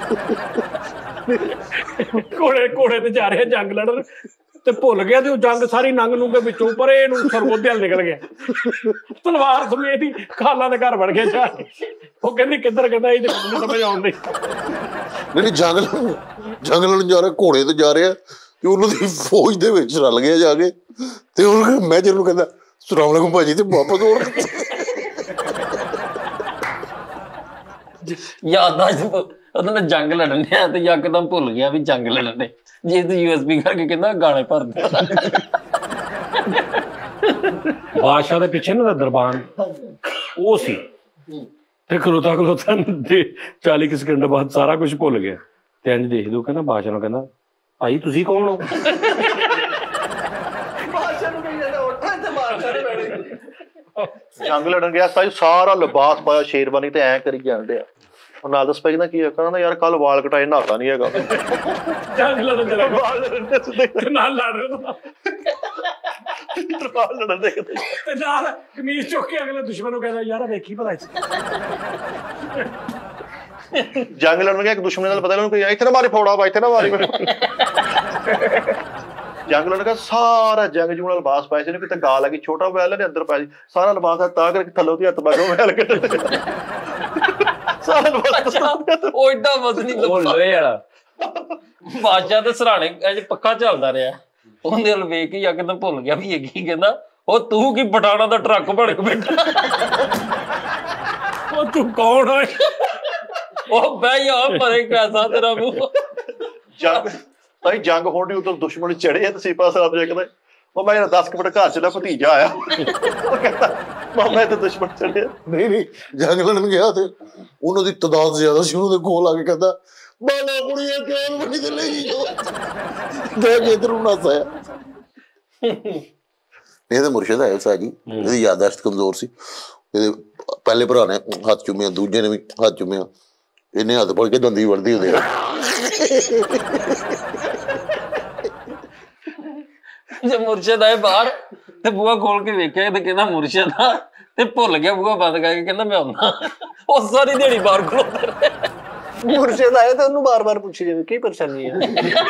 ਘੋੜੇ ਤੇ ਜਾ ਰਿਹਾ ਜੰਗ ਲੜਨ ਤੇ ਭੁੱਲ ਗਿਆ ਤੇ ਉਹ ਜੰਗ ਸਾਰੀ ਨੰਗ ਨੂੰਗੇ ਵਿੱਚੋਂ ਪਰ ਇਹਨੂੰ ਸਰਗੋਧਿਆਲ ਨਿਕਲ ਗਿਆ ਤਲਵਾਰ ਸਮੇਤ ਹੀ ਖਾਲਾਂ ਦੇ ਘਰ ਵੜ ਗਿਆ ਜਾ ਉਹ ਕਹਿੰਦੀ ਕਿੱਧਰ ਕਹਿੰਦਾ ਇਹ ਨਹੀਂ ਸਮਝ ਆਉਂਦੀ ਨਹੀਂ ਜੰਗ ਲੜਨ ਜਾ ਰਿਹਾ ਘੋੜੇ ਤੇ ਜਾ ਰਿਹਾ ਤੇ ਉਹਨਾਂ ਦੀ ਫੌਜ ਦੇ ਵਿੱਚ ਰਲ ਗਿਆ ਜਾ ਕੇ ਤੇ ਉਹ ਮੈਜਰ ਨੂੰ ਕਹਿੰਦਾ ਸਲਾਮ ਅਲੈਕੁਮ ਭਾਜੀ ਤੇ ਵਾਪਸ ਹੋ ਯਾਦਾਸ਼ਤ ਉਹਨਾਂ ਨੇ ਜੰਗ ਲੜਨੇ ਆ ਤੇ ਯਕਦਮ ਭੁੱਲ ਗਿਆ ਵੀ ਜੰਗ ਲੜਨੇ ਜੇ ਤੇ USB ਕਰਕੇ ਕਹਿੰਦਾ ਗਾਣੇ ਭਰਦੇ ਬਾਦਸ਼ਾਹ ਦੇ ਪਿੱਛੇ ਨਾ ਦਰਬਾਨ ਉਹ ਸੀ ਤੇ ਖਲੋਤਾ 40 ਕੁ ਸਕਿੰਟ ਬਾਅਦ ਸਾਰਾ ਕੁਝ ਭੁੱਲ ਗਿਆ ਤੇ ਇੰਜ ਦੇਖ ਦੋ ਕਹਿੰਦਾ ਬਾਦਸ਼ਾਹ ਨੂੰ ਕਹਿੰਦਾ ਭਾਈ ਤੁਸੀਂ ਕੌਣ ਹੋ? ਬਾਦਸ਼ਾਹ ਨੂੰ ਕਹੀ ਜਾਂਦਾ ਉੱਠਾ ਤੇ ਬਾਦਸ਼ਾਹ ਨੇ ਬੈਠੇ ਜੰਗ ਲੜਨ ਗਿਆ ਸਾਈ ਸਾਰਾ ਲਿਬਾਸ ਪਾਇਆ ਸ਼ੇਰਵਾਨੀ ਤੇ ਐ ਕਰੀ ਜਾਂਦੇ ਆ ਉਹ ਨਾਲ ਦੱਸ ਪੈਂਦਾ ਕੀ ਕਹਿੰਦਾ ਯਾਰ ਕੱਲ ਵਾਲ ਕਟਾਏ ਨਹਾਤਾ ਨਹੀਂ ਹੈਗਾ ਜੰਗ ਲੜਨ ਚਲਾ ਗਿਆ ਵਾਲ ਲੜਨ ਦੇ ਨਾਲ ਲੜ ਰਿਹਾ ਵਾਲ ਲੜਨ ਦੇ ਤੇ ਨਾਲ ਕਮੀਜ਼ ਚੁੱਕ ਕੇ ਅਗਲੇ ਦੁਸ਼ਮਣ ਨੂੰ ਕਹਿੰਦਾ ਯਾਰ ਵੇਖੀ ਭਲਾ ਜੰਗ ਲੜਨ ਗਿਆ ਇੱਕ ਦੁਸ਼ਮਣ ਨਾਲ ਪਤਾ ਉਹਨੂੰ ਇੱਥੇ ਨਾ ਮਾਰੀ ਫੋੜਾ ਵਾ ਇੱਥੇ ਨਾ ਮਾਰੀ ਜੰਗ ਲੜਨ ਗਿਆ ਸਾਰਾ ਜੰਗ ਜੂਣ ਨਾਲ ਲਿਬਾਸ ਪਾਇਆ ਸੀ ਇਹਨੂੰ ਕਿਤੇ ਗਾਲ ਆ ਗਈ ਛੋਟਾ ਮੋਬਾਈਲ ਨੇ ਅੰਦਰ ਪਾਇਆ ਸੀ ਸਾਰਾ ਲਿਬਾਸ ਤਾਂ ਕਰਕੇ ਥੱਲੋਂ ਦੀ ਹੱਥ ਬਾਗੋਂ ਮੋਬਾਈਲ ਕੱਢ ਸਾਰਾ ਲਿਬਾਸ ਉਹ ਏਡਾ ਵਜ਼ਨੀ ਉਹ ਲੋਹੇ ਵਾਲਾ ਬਾਦਸ਼ਾਹ ਦੇ ਸਰਾਣੇ ਅਜੇ ਪੱਕਾ ਚੱਲਦਾ ਰਿਹਾ ਉਹਦੇ ਵੱਲ ਵੇਖ ਕੇ ਯਕਦਮ ਭੁੱਲ ਗਿਆ ਵੀ ਇਹ ਕੀ ਕਹਿੰਦਾ ਉਹ ਤੂੰ ਕੀ ਬਟਾਣਾ ਦਾ ਟਰੱਕ ਬਣ ਕੇ ਬੈਠਾ ਉਹ ਤੂੰ ਕੌਣ ਹੈ? ਉਹ ਬਈ ਆ ਪਰੇ ਕੈਸਾ ਤੇਰਾ ਮੂੰਹ ਜੰਗ ਤਾਈ ਜੰਗ ਹੋਣੀ ਉਧਰ ਦੁਸ਼ਮਣ ਚੜੇ ਤੇ ਸੀਪਾ ਸਾਹਿਬ ਦੇਖਦਾ ਉਹ ਮੈਂ 10 ਮਿੰਟ ਘਰ ਚਲਾ ਭਤੀਜਾ ਆਇਆ ਉਹ ਕਹਿੰਦਾ ਮਾਮਾ ਤੇ ਦੁਸ਼ਮਣ ਚੜਿਆ ਨਹੀਂ ਜੰਗ ਲੜਨ ਗਿਆ ਤੇ ਉਹਨਾਂ ਦੀ ਤਾਦਾਦ ਜ਼ਿਆਦਾ ਸੀ ਉਹਦੇ ਕੋਲ ਆ ਕੇ ਕਹਿੰਦਾ ਬਾਲਾ ਕੁੜੀਆਂ ਕਿਉਂ ਬਣੀ ਤੇ ਲਈ ਜੋ ਦੇਖ ਇਧਰੋਂ ਨਾ ਸਾਇਆ ਇਹ ਤਾਂ ਮੁਰਸ਼ਿਦ ਆਇਆ ਸਾਜੀ ਇਹਦੀ ਯਾਦਾਸ਼ਤ ਕਮਜ਼ੋਰ ਸੀ ਇਹਦੇ ਪਹਿਲੇ ਭਰਾ ਨੇ ਹੱਥ ਚੁੰਮਿਆ ਦੂਜੇ ਨੇ ਵੀ ਹੱਥ ਚੁੰਮਿਆ ਇਹਨੇ ਹੱਥ ਫੜ ਕੇ ਦੰਦੀ ਵੜਦੀ ਉਹਦੇ ਜੇ ਮੁਰਸ਼ਿਦ ਆਏ ਬਾਹਰ ਤੇ ਬੂਹਾ ਖੋਲ ਕੇ ਵੇਖਿਆ ਤੇ ਕਹਿੰਦਾ ਮੁਰਸ਼ਿਦ ਆ ਤੇ ਭੁੱਲ ਗਿਆ ਬੂਹਾ ਬੰਦ ਕਰਕੇ ਕਹਿੰਦਾ ਮੈਂ ਆਉਣਾ ਉਹ ਸਾਰੀ ਦਿਹਾੜੀ ਬਾਹਰ ਖਲੋਤਾ ਰਿਹਾ ਮੁਰਸ਼ਿਦ ਆਏ ਤਾਂ ਉਹਨੂੰ ਬਾਰ-ਬਾਰ ਪੁੱਛੀ ਜਾਵੇ ਕੀ ਪਰੇਸ਼ਾਨੀ ਹੈ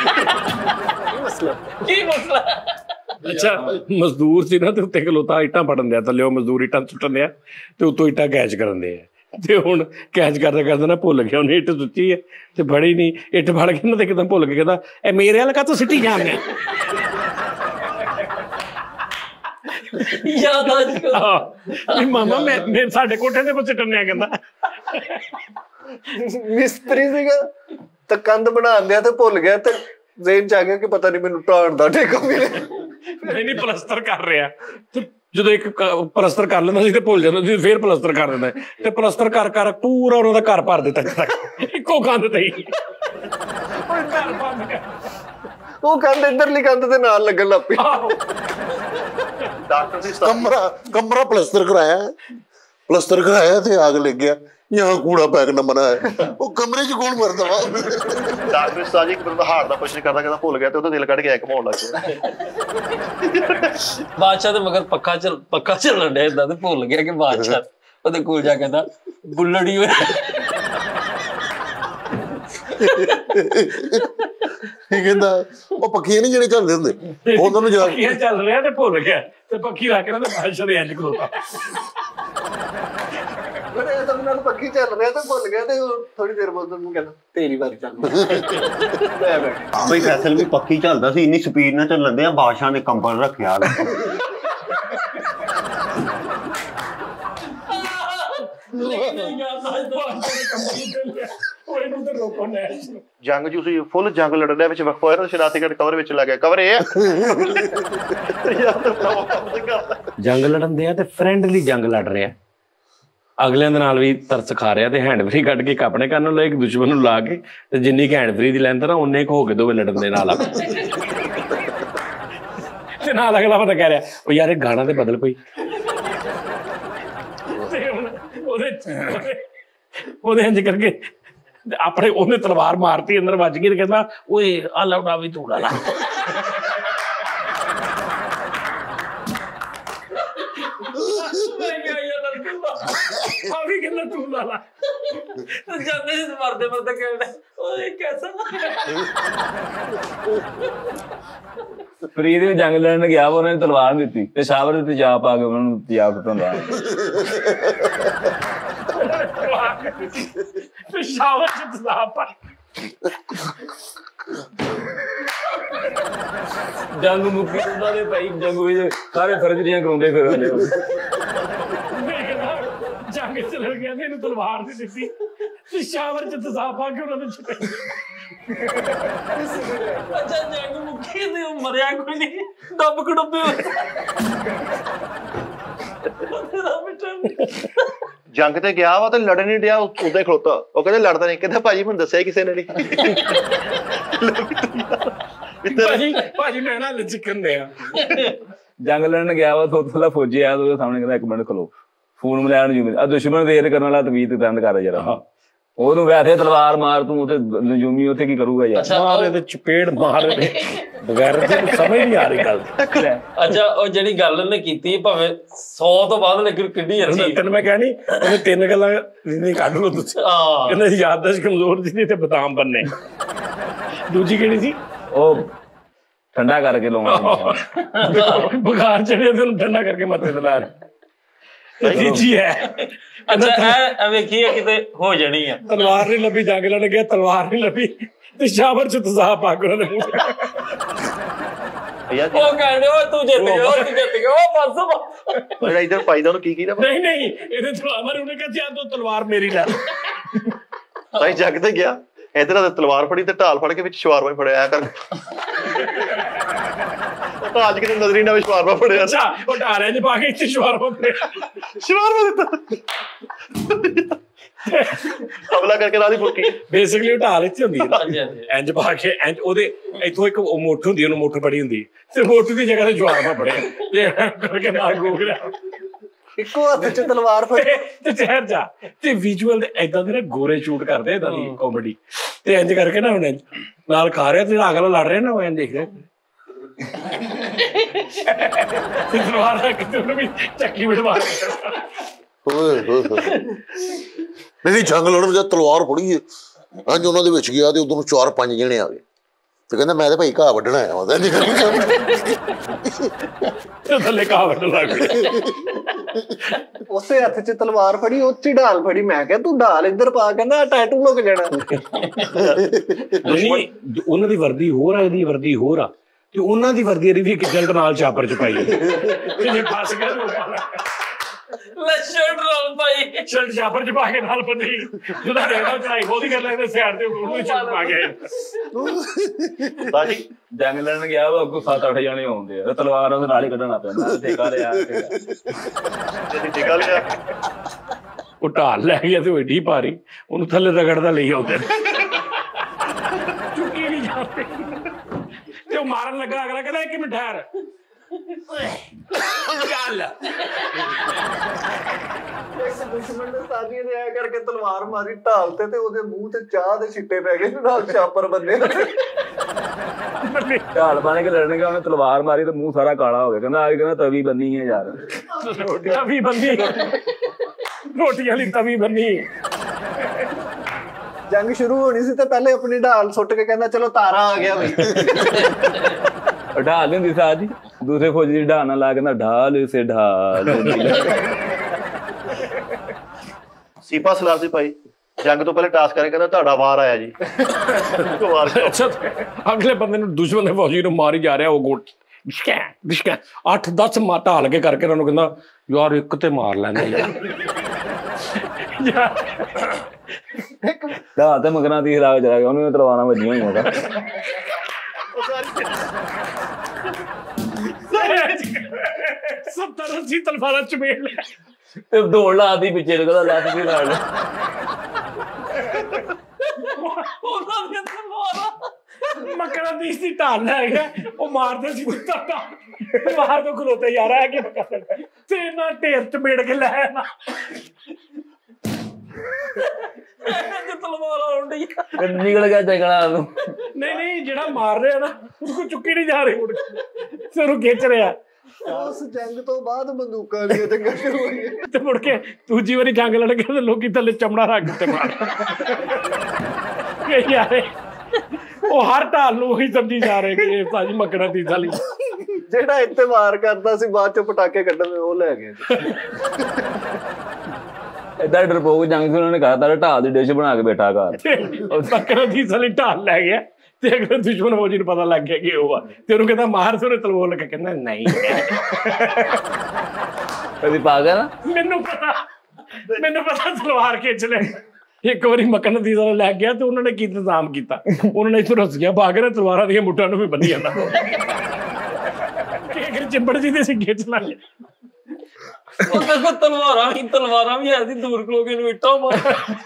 ਕੀ ਮਸਲਾ ਅੱਛਾ ਮਜ਼ਦੂਰ ਸੀ ਨਾ ਤੇ ਉੱਤੇ ਖਲੋਤਾ ਇੱਟਾਂ ਫੜਨ ਦਿਆ ਥੱਲੇ ਮਜ਼ਦੂਰ ਇੱਟਾਂ ਸੁੱਟਣ ਦਿਆ ਤੇ ਉੱਤੋਂ ਇੱਟਾਂ ਕੈਚ ਕਰਨ ਦੇ ਆ ਤੇ ਹੁਣ ਕੈਚ ਕਰਦੇ ਨਾ ਭੁੱਲ ਗਿਆ ਉਹਨੇ ਇੱਟ ਸੁੱਟੀ ਹੈ ਤੇ ਫੜੀ ਨਹੀਂ ਇੱਟ ਫੜ ਕੇ ਨਾ ਤੇ ਇੱਕਦਮ ਭੁੱਲ ਕੇ ਕਹਿੰਦਾ ਇਹ ਮੇਰੇ ਵਾਲ ਕਾਹਤੋਂ ਸਿੱਟੀ ਜਾਂਦੇ ਯਾਦ ਆ ਜੀ ਮਾਮਾ ਮੈਂ ਸਾਡੇ ਕੋਠੇ ਤੇ ਕੁਛ ਸਿੱਟਣ ਆ ਕਹਿੰਦਾ ਮਿਸਤਰੀ ਸੀਗਾ ਤਾਂ ਕੰਧ ਬਣਾਉਣ ਦਿਆ ਤੇ ਭੁੱਲ ਗਿਆ ਤੇ ਜ਼ੇਨ ਚ ਆ ਗਿਆ ਕਿ ਪਤਾ ਨਹੀਂ ਮੈਨੂੰ ਢਾਣ ਦਾ ਠੇਕਾ ਮਿਲੇ ਨਹੀਂ ਪਲਸਤਰ ਕਰ ਰਿਹਾ ਤੇ ਜਦੋਂ ਇੱਕ ਪਲਸਤਰ ਕਰ ਲੈਂਦਾ ਸੀ ਤੇ ਭੁੱਲ ਜਾਂਦਾ ਸੀ ਫੇਰ ਪਲਸਤਰ ਕਰ ਦਿੰਦਾ ਤੇ ਪਲਸਤਰ ਕਰ ਪੂਰਾ ਉਹਨਾਂ ਦਾ ਘਰ ਭਰ ਦਿੱਤਾ ਇੱਕੋ ਕੰਧ ਤੇ ਹੀ ਘਰ ਬੰਦ ਕਰ ਉਹ ਕੰਧ ਇੱਧਰਲੀ ਕੰਧ ਦੇ ਨਾਲ ਲੱਗਣ ਲੱਗ ਪਈ ਡਾਕਟਰ ਦੀ कमरा प्लस्तर कराया थे आग लग गया यहाँ कूड़ा पैक न बना है वो कमरे च कौन मरदा वा ਡਾਕਟਰ ਸਾਜੀ ਇੱਕ ਬੰਦਾ ਹਾਰਟ ਦਾ ਕੁਐਸਚਨ ਕਰਦਾ ਕਹਿੰਦਾ ਭੁੱਲ ਗਿਆ ਤੇ ਉਹਦਾ ਦਿਲ ਕੱਢ ਕੇ ਐ ਘਮਾਉਣ ਲੱਗ ਗਿਆ ਬਾਦਸ਼ਾਹ ਦੇ ਮਗਰ ਪੱਕਾ ਚੱਲਣ ਡਿਆ ਏਦਾਂ ਤੇ ਭੁੱਲ ਗਿਆ ਕਿ ਬਾਦਸ਼ਾਹ ਉਹਦੇ ਕੋਲ ਜਾ ਕੇ ਕਹਿੰਦਾ ਬੁੱਲੜੀ ਹੋਇਆ कहंदा वो पक्खियां नहीं जेड़े चलदे हुंदे ਉਹਨਾਂ ਨੂੰ ਜਾ ਪੱਖੀਆਂ ਚੱਲ ਰਿਹਾ ਤੇ ਭੁੱਲ ਗਿਆ ਤੇ ਪੱਖੀ ਰੱਖ ਰਿਹਾ ਤੇ ਬਾਦਸ਼ਾਹ ਦੇ ਇੰਜ ਖਲੋਤਾ ਮੇਰੇ ਤਾਂ ਨਾਲ ਪੱਕੀ ਚੱਲ ਰਿਹਾ ਤੇ ਭੁੱਲ ਗਿਆ ਤੇ ਥੋੜੀ ਦੇਰ ਬਾਅਦ ਉਹਨੂੰ ਕਹਿੰਦਾ ਤੇਰੀ ਵਾਰੀ ਚੱਲ ਲੈ ਬੈਠ ਬਈ ਫੈਸਲ ਵੀ ਪੱਕੀ ਚੱਲਦਾ ਸੀ ਇੰਨੀ ਸਪੀਡ ਨਾਲ ਚੱਲਣ ਦੇ ਆ ਬਾਦਸ਼ਾਹ ਨੇ ਕੰਬਲ ਰੱਖਿਆ ਜੰਗ ਜੂ ਸੀ ਫੁੱਲ ਜੰਗ ਲੜਨ ਦੇ ਵਿੱਚ ਵਕਫਾ ਹੋਇਆ ਸ਼ਰਾਰਤੀਗੜ ਕਵਰ ਵਿੱਚ ਲੱਗ ਗਿਆ ਕਵਰ ਇਹ ਜੰਗ ਲੜਨ ਦੇ ਆ ਤੇ ਫਰੈਂਡਲੀ ਜੰਗ ਲੜ ਰਿਹਾ ਅਗਲਿਆਂ ਦੇ ਨਾਲ ਵੀ ਤਰਸ ਖਾ ਰਿਹਾ ਤੇ ਹੈਂਡ ਫਰੀ ਕੱਢ ਕੇ ਆਪਣੇ ਕੰਨ ਨੂੰ ਲੈ ਇੱਕ ਦੁਸ਼ਮਣ ਨੂੰ ਲਾ ਕੇ ਤੇ ਜਿੰਨੀ ਕਿ ਹੈਂਡ ਫਰੀ ਦੀ ਲੈਂਦਾ ਨਾ ਉਹਨੇ ਹੋ ਕੇ ਦੋਵੇਂ ਲੜਨ ਦੇ ਨਾਲ ਤੇ ਨਾਲ ਅਗਲਾ ਬੰਦਾ ਕਹਿ ਰਿਹਾ ਉਹ ਯਾਰ ਇਹ ਗਾਣਾ ਤੇ ਬਦਲ ਕੋਈ ਉਹਦੇ ਇੰਜ ਕਰਕੇ ਆਪਣੇ ਉਹਨੇ ਤਲਵਾਰ ਮਾਰਤੀ ਅੰਦਰ ਵੱਜ ਗਈ ਤੇ ਕਹਿੰਦਾ ਓਏ ਆ ਲੌੜਾ ਵੀ ਤੂੜਾ ਲਾ ਤੂੰ ਲਾ ਲਾ ਜਾਂਦੇ ਸੀ ਮਰਦੇ ਕਹਿੰਦਾ ਓਏ ਕੈਸਾ ਫਰੀਦ ਵੀ ਜੰਗ ਲੜਨ ਗਿਆ ਉਹਨੇ ਤਲਵਾਰ ਦਿੱਤੀ ਤੇ ਸ਼ਾਵਰ ਦੇ ਤੇਜ਼ਾਬ ਆ ਕੇ ਉਹਨਾਂ ਨੂੰ ਤੇਜ਼ਾਬ ਘਟਾਉਂਦਾ ਸ਼ਾਵਰ ਚ ਤੇਜ਼ਾਬ ਆ ਜੰਗ ਮੁੱਕੀ ਉਹਨਾਂ ਦੇ ਭਾਈ ਜੰਗ ਵਿੱਚ ਸਾਰੇ ਸਰਜਰੀਆਂ ਕਰਾਉਂਦੇ ਫਿਰ ਜੰਗ ਚ ਲੜ ਗਿਆ ਇਹਨੂੰ ਤਲਵਾਰ ਦੀ ਦਿੱਤੀ ਤੇ ਸ਼ਾਵਰ ਚ ਤੇਜ਼ਾਬ ਆ ਕੇ ਉਹਨਾਂ ਦੇ ਚਪੇ ਅੱਛਾ ਜੰਗ ਮੁੱਕੀ ਤੇ ਮਰਿਆ ਕੋਈ ਨਹੀਂ ਦੱਬ ਕੜੁੱਬੇ ਜੰਗ ਤੇ ਗਿਆ ਵਾ ਤੇ ਲੜਨ ਨਹੀਂ ਡਿਆ, ਉਦਾਂ ਹੀ ਖਲੋਤਾ। ਉਹ ਕਹਿੰਦੇ ਲੜਦਾ ਨਹੀਂ, ਕਹਿੰਦਾ ਭਾਜੀ ਮੈਨੂੰ ਦੱਸਿਆ ਕਿਸੇ ਨੇ ਨਹੀਂ। ਭਾਜੀ ਮੈਂ ਨਾ ਲਚਕਣ ਦੇ ਆ ਜੰਗ ਲੜਨ ਗਿਆ ਵਾ, ਥੋੜਾ ਫੌਜੀ ਆਇਆ ਉਹਦੇ ਸਾਹਮਣੇ, ਕਹਿੰਦਾ 1 ਮਿੰਟ ਖਲੋ, ਫੋਨ ਮਿਲਾਉਣ ਨੂੰ ਆ ਦੁਸ਼ਮਣ ਦੇਰ ਕਰਨ ਵਾਲਾ ਤਵੀਤ ਬੰਦ ਕਰ ਯਾਰ, ਉਹਨੂੰ ਵੈਸੇ ਤਲਵਾਰ ਮਾਰ, ਤੂੰ ਉੱਥੇ ਨਜੂਮੀ ਉੱਥੇ ਕੀ ਕਰੂਗਾ ਯਾਰ। ਮਾਰ ਇਹਦੇ ਚਪੇੜ ਮਾਰ ਇਹਦੇ ਬਗੈਰ ਤੇ ਸਮਝ ਨਹੀਂ ਆ ਰਹੀ ਗੱਲ। ਅੱਛਾ ਉਹ ਜਿਹੜੀ ਗੱਲ ਉਹਨੇ ਕੀਤੀ ਭਾਵੇਂ 100 ਤੋਂ ਬਾਅਦ ਲੇਕਿਨ ਕਿੱਡੀ ਅੱਛੀ। ਤੈਨੂੰ ਮੈਂ ਕਹਿਣੀ ਉਹਨੇ 3 ਗੱਲਾਂ ਨਹੀਂ ਕੱਢ ਲਓ ਤੁਸੀਂ। ਕਹਿੰਦਾ ਯਾਦਦਾਸ਼ਤ ਕਮਜ਼ੋਰ ਸੀ ਤੇ ਬਦਾਮ ਬੰਨੇ। ਦੂਜੀ ਕਿਹੜੀ ਸੀ? ਉਹ ਠੰਡਾ ਕਰਕੇ ਲਾਉਣਾ, ਬੁਖਾਰ ਚੜਿਆ ਤੇ ਉਹਨੂੰ ਠੰਡਾ ਕਰਕੇ ਮੱਥੇ ਤੇ ਲਾ ਤੀਜੀ ਹੈ। ਅੱਛਾ ਵੇਖੀਏ ਕਿਤੇ ਹੋ ਜਾਣੀ ਆ। ਤਲਵਾਰ ਨਹੀਂ ਲੱਭੀ, ਜੰਗ ਲੜਨ ਗਿਆ ਤਲਵਾਰ ਨਹੀਂ ਲੱਭੀ ਤੇ ਸ਼ਾਵਰ ਚ ਤਜ਼ਾਬ ਪਾ ਕੇ ਉਹਨਾਂ ਨੇ ਉਹ ਕਹਿੰਦੇ ਓਏ ਤੂੰ ਜਿੱਤ ਗਿਆ, ਤੂੰ ਜਿੱਤ ਗਿਆ, ਉਹ ਬਸ ਜਿਹੜਾ ਇੱਧਰ ਪਾਈ ਦਾ ਉਹਨੂੰ ਕੀ ਕੀਤਾ? ਨਹੀਂ ਇਹਦੇ ਤਲਵਾਰ ਮਾਰੀ, ਉਹਨੇ ਕਿਹਾ ਯਾਰ ਤੂੰ ਤਲਵਾਰ ਮੇਰੀ ਲੈ। ਭਾਈ ਜੱਗ ਤੇ ਗਿਆ, ਇਧਰ ਤਲਵਾਰ ਫੜੀ ਤੇ ਢਾਲ ਫੜ ਕੇ ਵਿੱਚ ਸ਼ਵਾਰਮਾ ਫੜਿਆ ਐ ਕਰਕੇ। ਢਾਲ ਕਿਤੇ ਨਜ਼ਰੀ ਨਾ ਸ਼ਵਾਰਮਾ ਫੜਿਆ। ਅੱਛਾ ਉਹ ਢਾਲਿਆਂ ਚ ਪਾ ਕੇ ਇੱਥੇ ਸ਼ਵਾਰਮਾ ਫੜਿਆ, ਸ਼ਵਾਰਮਾ ਦਿੱਤਾ ਹਮਲਾ ਕਰਕੇ ਨਾਲ ਹੀ ਫੁੱਕੀ। ਬੇਸਿਕਲੀ ਉਹ ਢਾਲ ਇੱਥੇ ਹੁੰਦੀ ਹੈ ਇੰਜ ਪਾ ਕੇ, ਇੰਜ ਉਹਦੇ ਇੱਥੋਂ ਇੱਕ ਮੋਠ ਹੁੰਦੀ, ਉਹਨੂੰ ਮੋਠ ਬੜੀ ਹੁੰਦੀ ਤੇ ਮੋਠ ਦੀ ਜਗ੍ਹਾ ਤੇ ਸ਼ਵਾਰਮਾ ਫੜਿਆ ਕਰਕੇ ਨਾਲ ਗੋਗ ਲਿਆ, ਇੱਕੋ ਹੱਥ ਚ ਤਲਵਾਰ ਫੜੀ ਤੇ ਚਹਿਰ ਜਾ ਤੇ ਵਿਜ਼ੂਅਲ ਦੇ ਏਦਾਂ ਦੇ ਨਾ ਗੋਰੇ ਸ਼ੂਟ ਕਰਦੇ ਏਦਾਂ ਦੀ ਕਾਮੇਡੀ ਤੇ ਇੰਜ ਕਰਕੇ ਨਾ ਹੁਣ ਨਾਲ ਖਾ ਰਿਹਾ ਤੇ ਅਗਲਾ ਲੜ ਰਿਹਾ ਨਾ, ਉਹ ਇੰਜ ਦੇਖ ਰਿਹਾ ਤਲਵਾਰ ਦਾ ਕਿਤੇ ਉਹਨੂੰ ਵੀ ਚੱਕੀ ਬਿਠਵਾ ਨਹੀਂ ਜੰਗ ਲੜਨ ਜਦ ਤਲਵਾਰ ਫੜੀ ਅੱਜ ਉਹਨਾਂ ਦੇ ਵਿੱਚ ਗਿਆ ਤੇ ਉਦੋਂ 4-5 ਜਣੇ ਆ ਗਏ ਤੇ ਕਹਿੰਦਾ ਮੈਂ ਤੇ ਭਾਈ ਘਾਹ ਵੱਢਣਾ ਆਇਆ ਵਾ। ਥੱਲੇ ਘਾਹ ਵੱਢਣ ਲੱਗ ਗਿਆ, ਉਸੇ ਹੱਥ ਚ ਤਲਵਾਰ ਫੜੀ, ਉੱਥੇ ਢਾਲ ਫੜੀ। ਮੈਂ ਕਿਹਾ ਤੂੰ ਢਾਲ ਇੱਧਰ ਪਾ, ਕਹਿੰਦਾ ਟੈਟੂ ਲੁਕ ਜਾਣਾ। ਨਹੀਂ ਉਹਨਾਂ ਦੀ ਵਰਦੀ ਹੋਰ ਆ, ਇਹਦੀ ਵਰਦੀ ਹੋਰ ਆ, ਤੇ ਉਹਨਾਂ ਦੀ ਵਰਦੀ ਇਹਦੀ ਵੀ ਇੱਕ ਜਲਟ ਨਾਲ ਚਾਪਰ ਚ ਪਾਈ ਜੇ ਫਸ ਗਿਆ ਸ਼ਰਟ ਨਾਲ ਭਾਈ, ਸ਼ਰਟ ਚਾਪਰ ਚ ਪਾ ਕੇ ਨਾਲ ਬੰਦੀ ਜਿਹਦਾ ਦੇਖਦਾ ਚੜਾਈ ਬਹੁਤੀ ਕਰ ਲੈਂਦੇ ਸਾਈਡ ਤੇ ਉਹਨੂੰ ਸ਼ਰਟ ਪਾ ਕੇ। ਸਾਜੀ ਜੰਗ ਲੜਨ ਗਿਆ ਵਾ, ਅੱਗੋਂ 7-8 ਜਾਣੇ ਆਉਂਦੇ ਆ, ਤਲਵਾਰ ਉਹਦੇ ਨਾਲ ਹੀ ਕੱਢਣਾ ਪੈਂਦਾ। ਠੇਕਾ ਲਿਆ ਟਿਕਾ ਲਿਆ, ਉਹ ਢਾਲ ਲੈ ਗਿਆ ਤੇ ਉਹ ਏਡੀ ਭਾਰੀ, ਉਹਨੂੰ ਥੱਲੇ ਰਗੜਦਾ ਲਈ ਆਉਂਦੇ ਚੁੱਕੀ ਨਹੀਂ ਜਾਂਦੇ ਤੇ ਉਹ ਮਾਰਨ ਲੱਗਾ। ਅਗਲਾ ਕਹਿੰਦਾ 1 ਮਿੰਟ ਠਹਿਰ ਚੱਲ। ਦੁਸ਼ਮਣ ਨੇ ਸਾਜੀ ਨੇ ਐ ਕਰਕੇ ਤਲਵਾਰ ਮਾਰੀ ਢਾਲ ਤੇ ਉਹਦੇ ਮੂੰਹ ਤੇ ਚਾਹ ਦੇ ਛਿੱਟੇ ਪੈ ਗਏ, ਨਾਲ ਛਾਪਰ ਬੰਦੇ। ਢਾਲ ਬਣ ਕੇ ਲੜਨ ਗਿਆ, ਉਹਨੇ ਤਲਵਾਰ ਮਾਰੀ ਤੇ ਮੂੰਹ ਸਾਰਾ ਕਾਲਾ ਹੋ ਗਿਆ। ਕਹਿੰਦਾ ਆ ਕਹਿੰਦਾ ਤਵੀ ਬੰਨੀ ਹੈ ਯਾਰ, ਤਵੀ ਬੰਨੀ, ਰੋਟੀਆਂ ਲਈ ਤਵੀ ਬੰਨੀ। ਜੰਗ ਸ਼ੁਰੂ ਹੋਣੀ ਸੀ ਤੇ ਪਹਿਲੇ ਆਪਣੀ ਢਾਲ ਸੁੱਟ ਕੇ ਕਹਿੰਦਾ ਚਲੋ ਤਾਰਾ ਆ ਗਿਆ ਬਈ। ਢਾਲ ਹੁੰਦੀ ਸਾਹ ਜੀ, ਦੂਸਰੇ ਫੌਜੀ ਦੀ ਢਾਲ ਨਾਲ ਲਾ ਕਹਿੰਦਾ ਢਾਲ ਇਸੇ ਢਾਲ। ਸੀਪਾ ਸਲਾਰ ਸੀ ਭਾਈ, ਜੰਗ ਤੋਂ ਪਹਿਲੇ ਟਾਸਕ ਕਰੇ, ਕਹਿੰਦਾ ਤੁਹਾਡਾ ਵਾਰ ਆਇਆ ਜੀ। ਅੱਛਾ ਅਗਲੇ ਬੰਦੇ ਨੂੰ ਦੁਸ਼ਮਣ ਦੇ ਫੌਜੀ ਨੂੰ ਮਾਰੀ ਜਾ ਰਿਹਾ, ਉਹ ਗੋਟ 8-10 ਢਾਲ ਕੇ ਕਰਕੇ ਉਹਨਾਂ ਨੂੰ ਕਹਿੰਦਾ ਯਾਰ ਇੱਕ ਤੇ ਮਾਰ ਲੈਂਦੇ ਯਾਰ। ਢਾਲ ਤੇ ਮਗਰਾਂ ਦੀ ਹਿਲਾ ਜਾ ਗਿਆ, ਉਹਨੂੰ ਤਲਵਾਰਾਂ ਵੱਜੀਆਂ ਹੋਈਆਂ ਉਹਦਾ। 70-80 ਤਲਵਾਰਾਂ ਚਮੇੜ ਲਿਆ ਤੇ ਦੌੜ ਲਾਦੀ ਪਿੱਛੇ ਨੂੰ, ਕਹਿੰਦਾ ਲੱਤ ਵੀ ਲੜ ਲੈ। ਮੱਕੜਾ ਦੀ ਢਾਲ ਲੈ ਗਿਆ, ਉਹ ਮਾਰਦੇ ਸੀ ਬਾਹਰ ਤੋਂ ਖਲੋਤੇ ਯਾਰ ਆ ਕੇ ਤੇ ਨਾ ਢੇਰ ਚਮੇੜ ਕੇ ਲੈ ਆਣਾ। ਨਿਕਲ ਗਿਆ ਜੰਗਲਾਂ ਨੂੰ। ਨਹੀਂ ਜਿਹੜਾ ਮਾਰ ਰਿਹਾ ਨਾ ਉਹਨੂੰ ਚੁੱਕੀ ਨਹੀਂ ਜਾ ਰਹੀ, ਮੁੜ ਕੇ ਉਹਨੂੰ ਖਿੱਚ ਰਿਹਾ। ਉਸ ਜੰਗ ਤੋਂ ਬਾਅਦ ਬੰਦੂਕਾਂ ਦੀਆਂ ਜੰਗਾਂ ਸ਼ੁਰੂ ਹੋਈਆਂ ਤੇ ਮੁੜ ਕੇ ਦੂਜੀ ਵਾਰੀ ਜੰਗ ਲੜ ਕੇ ਤੇ ਲੋਕੀ ਥੱਲੇ ਚਮੜਾ ਰੱਖ ਦਿੱਤੇ ਮਾਰ ਯਾਰ। ਉਹ ਹਰ ਢਾਲ ਨੂੰ ਉਹੀ ਸਮਝੀ ਜਾ ਰਹੇ ਕਿ ਇਹ ਭਾਜੀ ਮੱਕੜਾ ਦੀ ਸਾਲੀ। ਜਿਹੜਾ ਇੱਥੇ ਵਾਰ ਕਰਦਾ ਸੀ ਬਾਅਦ ਚੋਂ ਪਟਾਕੇ ਕੱਢਣ ਉਹ ਲੈ ਗਏ। ਏਦਾਂ ਡਰਪੋਕ ਜੰਗ ਸੀ, ਉਹਨਾਂ ਨੇ ਕਹਾ ਤਾ ਢਾਲ ਦੀ ਡਿਸ਼ ਬਣਾ ਕੇ ਬੈਠਾ ਘਰ। ਮੱਕੜਾ ਦੀ ਸਾਲੀ ਢਾਲ ਲੈ ਗਿਆ ਤੇ ਅਗਲੇ ਦੁਸ਼ਮਣ ਫੌਜੀ ਨੂੰ ਪਤਾ ਲੱਗ ਗਿਆ ਕਿ ਉਹ ਆ, ਤੇ ਉਹਨੂੰ ਕਹਿੰਦਾ ਮਾਰ, ਤੇ ਉਹਨੇ ਤਲਵਾਰ ਲੈ ਕੇ ਕਹਿੰਦਾ ਨਹੀਂ। ਕਦੀ ਪਾ ਗਿਆ ਨਾ, ਮੈਨੂੰ ਪਤਾ ਤਲਵਾਰ ਖਿੱਚ ਲੈ। ਇੱਕ ਵਾਰੀ ਮੱਕੜ ਦੀ ਸਾਲਾ ਲੈ ਗਿਆ ਤੇ ਉਹਨਾਂ ਨੇ ਕੀ ਇੰਤਜ਼ਾਮ ਕੀਤਾ, ਉਹਨਾਂ ਨੇ ਇੱਥੋਂ ਰੱਸੀਆਂ ਪਾ ਕੇ ਨਾ ਤਲਵਾਰਾਂ ਦੀਆਂ ਮੁੱਠਾਂ ਨੂੰ ਵੀ ਬੰਨੀ ਜਾਂਦਾ ਕਿ ਅਗਰ ਚਿੰਬੜ ਜੀ ਦੇ ਅਸੀਂ ਖਿੱਚ ਲਾਂਗੇ। ਉਹਦੇ ਕੋਲ ਤਲਵਾਰਾਂ ਵੀ ਐਸੀ ਦੂਰ ਖਲੋ ਕੇ ਨੂੰ ਇੱਟਾਂ ਮਾਰ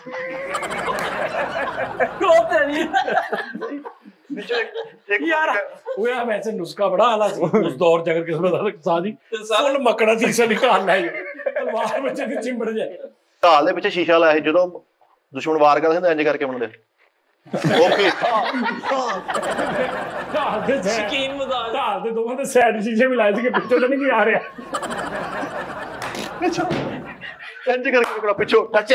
ਕੋਤੇ ਨਹੀਂ यार वो यार वैसे नुस्खा बड़ा आला उस दौर च अगर किसी ने साजी फुल मकड़ा शीशा निकालना है तलवार में जब चिंबड़ जाए ਢਾਲ ਦੇ ਪਿੱਛੇ ਸ਼ੀਸ਼ਾ ਲਾਇਆ ਸੀ ਜਦੋਂ ਦੁਸ਼ਮਣ ਵਾਰ ਕਰਦੇ ਹੁੰਦੇ ਇੰਜ ਕਰਕੇ ਬਣਦੇ ਓਕੇ ਸ਼ਕੀਨ ਮਜ਼ਾਕ ਢਾਲ ਦੇ ਦੋਵਾਂ ਦੇ ਸਾਈਡ ਸ਼ੀਸ਼ੇ ਵੀ ਲਾਏ ਸੀ ਕਿ ਪਿੱਛੋਂ ਤਾਂ ਨਹੀਂ ਕੋਈ ਆ ਰਿਹਾ ਇੰਜ ਕਰਕੇ ਪਿੱਛੋਂ ਟੱਚ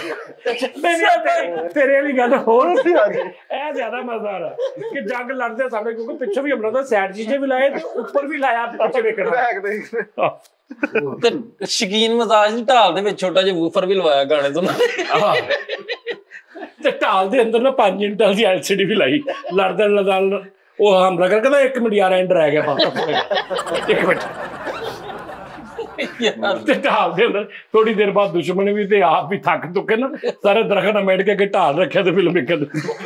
ਤੇਰੇ ਵਾਲੀ ਗੱਲ ਹੋਰ ਇਹ ਜ਼ਿਆਦਾ ਮਜ਼ੇਦਾਰ ਹੈ ਕਿ ਜੰਗ ਲੜਦੇ ਸਾਹਮਣੇ ਕਿਉਂਕਿ ਪਿੱਛੋਂ ਵੀ ਹਮਲਾ ਦਾ ਸਾਈਡ ਸ਼ੀਸ਼ੇ ਵੀ ਲਾਏ ਤੇ ਉੱਪਰ ਵੀ ਲਾਇਆ ਪਿੱਛੇ ਵੇਖਣਾ ਤੇ ਸ਼ਕੀਨ ਮਜ਼ਾਕ ਦੀ ਢਾਲ ਦੇ ਵਿੱਚ ਛੋਟਾ ਜਿਹਾ ਵੂਫਰ ਵੀ ਲਵਾਇਆ ਗਾਣੇ ਤੋਂ ਤੇ ਢਾਲ ਦੇ ਅੰਦਰ ਨਾ 5 ਇੰਚ ਦੀ LCD ਵੀ ਲਾਈ ਲੜਦੇ ਲੜਦੇ ਉਹ ਹਮਲਾ ਕਰ ਕਹਿੰਦਾ 1 ਮਿੰਟ ਯਾਰ ਐਂਡ ਰਹਿ ਗਿਆ ਵਾਪਸ 1 ਮਿੰਟ ਤੇ ਢਾਲ ਦੇ ਅੰਦਰ ਥੋੜੀ ਦੇਰ ਬਾਅਦ ਦੁਸ਼ਮਣ ਵੀ ਤੇ ਆਪ ਵੀ ਥੱਕ ਤੁਕੇ ਨਾ ਸਾਰੇ ਦਰਖਤ ਨਾਲ ਮੇੜ ਕੇ ਢਾਲ ਰੱਖਿਆ ਤੇ ਫਿਲਮ ਵੇਖਣ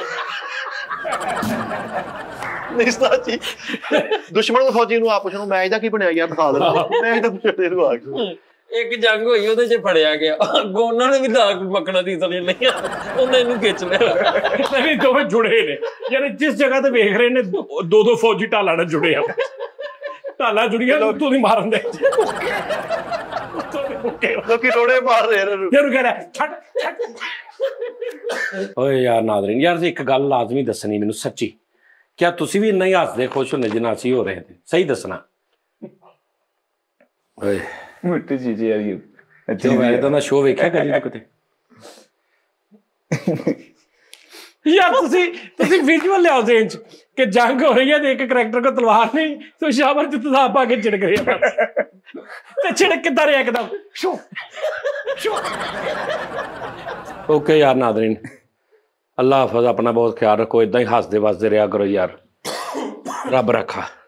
ਨਹੀਂ ਸਾਚੀ ਦੁਸ਼ਮਣ ਨੂੰ ਫੌਜੀ ਨੂੰ ਆਪਸ ਨੂੰ ਮੈਚ ਦਾ ਕੀ ਬਣਿਆ ਯਾਰ ਦਿਖਾ ਦੇ ਮੈਚ ਦਾ ਪੁੱਛਦੇ ਨੂੰ ਆ ਗਿਆ ਇੱਕ ਜੰਗ ਹੋਈ ਉਹਦੇ 'ਚ ਫੜਿਆ ਗਿਆ ਅੱਗੋਂ ਉਹਨਾਂ ਨੇ ਵੀ ਦਾਗ ਮੱਖਣਾ ਦੀ ਤਲੀ ਨਹੀਂ ਉਹਨੇ ਇਹਨੂੰ ਖਿੱਚ ਲਿਆ ਨਹੀਂ ਦੋਵੇਂ ਜੁੜੇ ਨੇ ਯਾਰ ਜਿਸ ਜਗ੍ਹਾ ਤੇ ਵੇਖ ਰਹੇ ਨੇ ਦੋ ਫੌਜੀ ਢਾਲਾਂ ਨਾਲ ਜੁੜੇ ਆ ਢਾਲਾਂ ਜੁੜੀਆਂ ਉੱਤੋਂ ਦੀ ਮਾਰਨ ਦੇ ਲੋਕੀ ਰੋੜੇ ਮਾਰ ਰਹੇ ਇਹਨਾਂ ਨੂੰ ਇਹਨੂੰ ਕਹਿ ਰਿਹਾ ਛੱਡ ਓਏ ਯਾਰ ਨਾਜ਼ਰੀਨ ਯਾਰ ਇੱਕ ਗੱਲ ਲਾਜ਼ਮੀ ਦੱਸਣੀ ਮੈਨੂੰ ਸੱਚੀ ਕਿਆ ਤੁਸੀਂ ਵੀ ਇੰਨਾ ਹੀ ਹੱਸਦੇ ਖੁਸ਼ ਹੁੰਦੇ ਜਿੰਨਾ ਅਸੀਂ ਹੋ ਰਹੇ ਤੇ ਸਹੀ ਦੱਸਣਾ ਓਏ ਮਿੱਟੀ ਚੀਜ਼ੇ ਯਾਰ ਇਹ ਅੱਛਾ ਮੈਂ ਤਾਂ ਨਾ ਸ਼ੋਅ ਵੇਖਿਆ ਕਦੀ ਨਾ ਕਿਤੇ यार तुसी विजुअल ले आओ जेन कि जंग हो रही है तो एक करैक्टर को तलवार नहीं तो शाबर जित साहब आगे छिड़क रही है तो छिड़क किधर है एकदम शो शो ओके यार नादरीन अल्लाह हाफिज अपना बहुत ख्याल रखो इदा ही हंसते वसदे रहा करो यार रब रखा।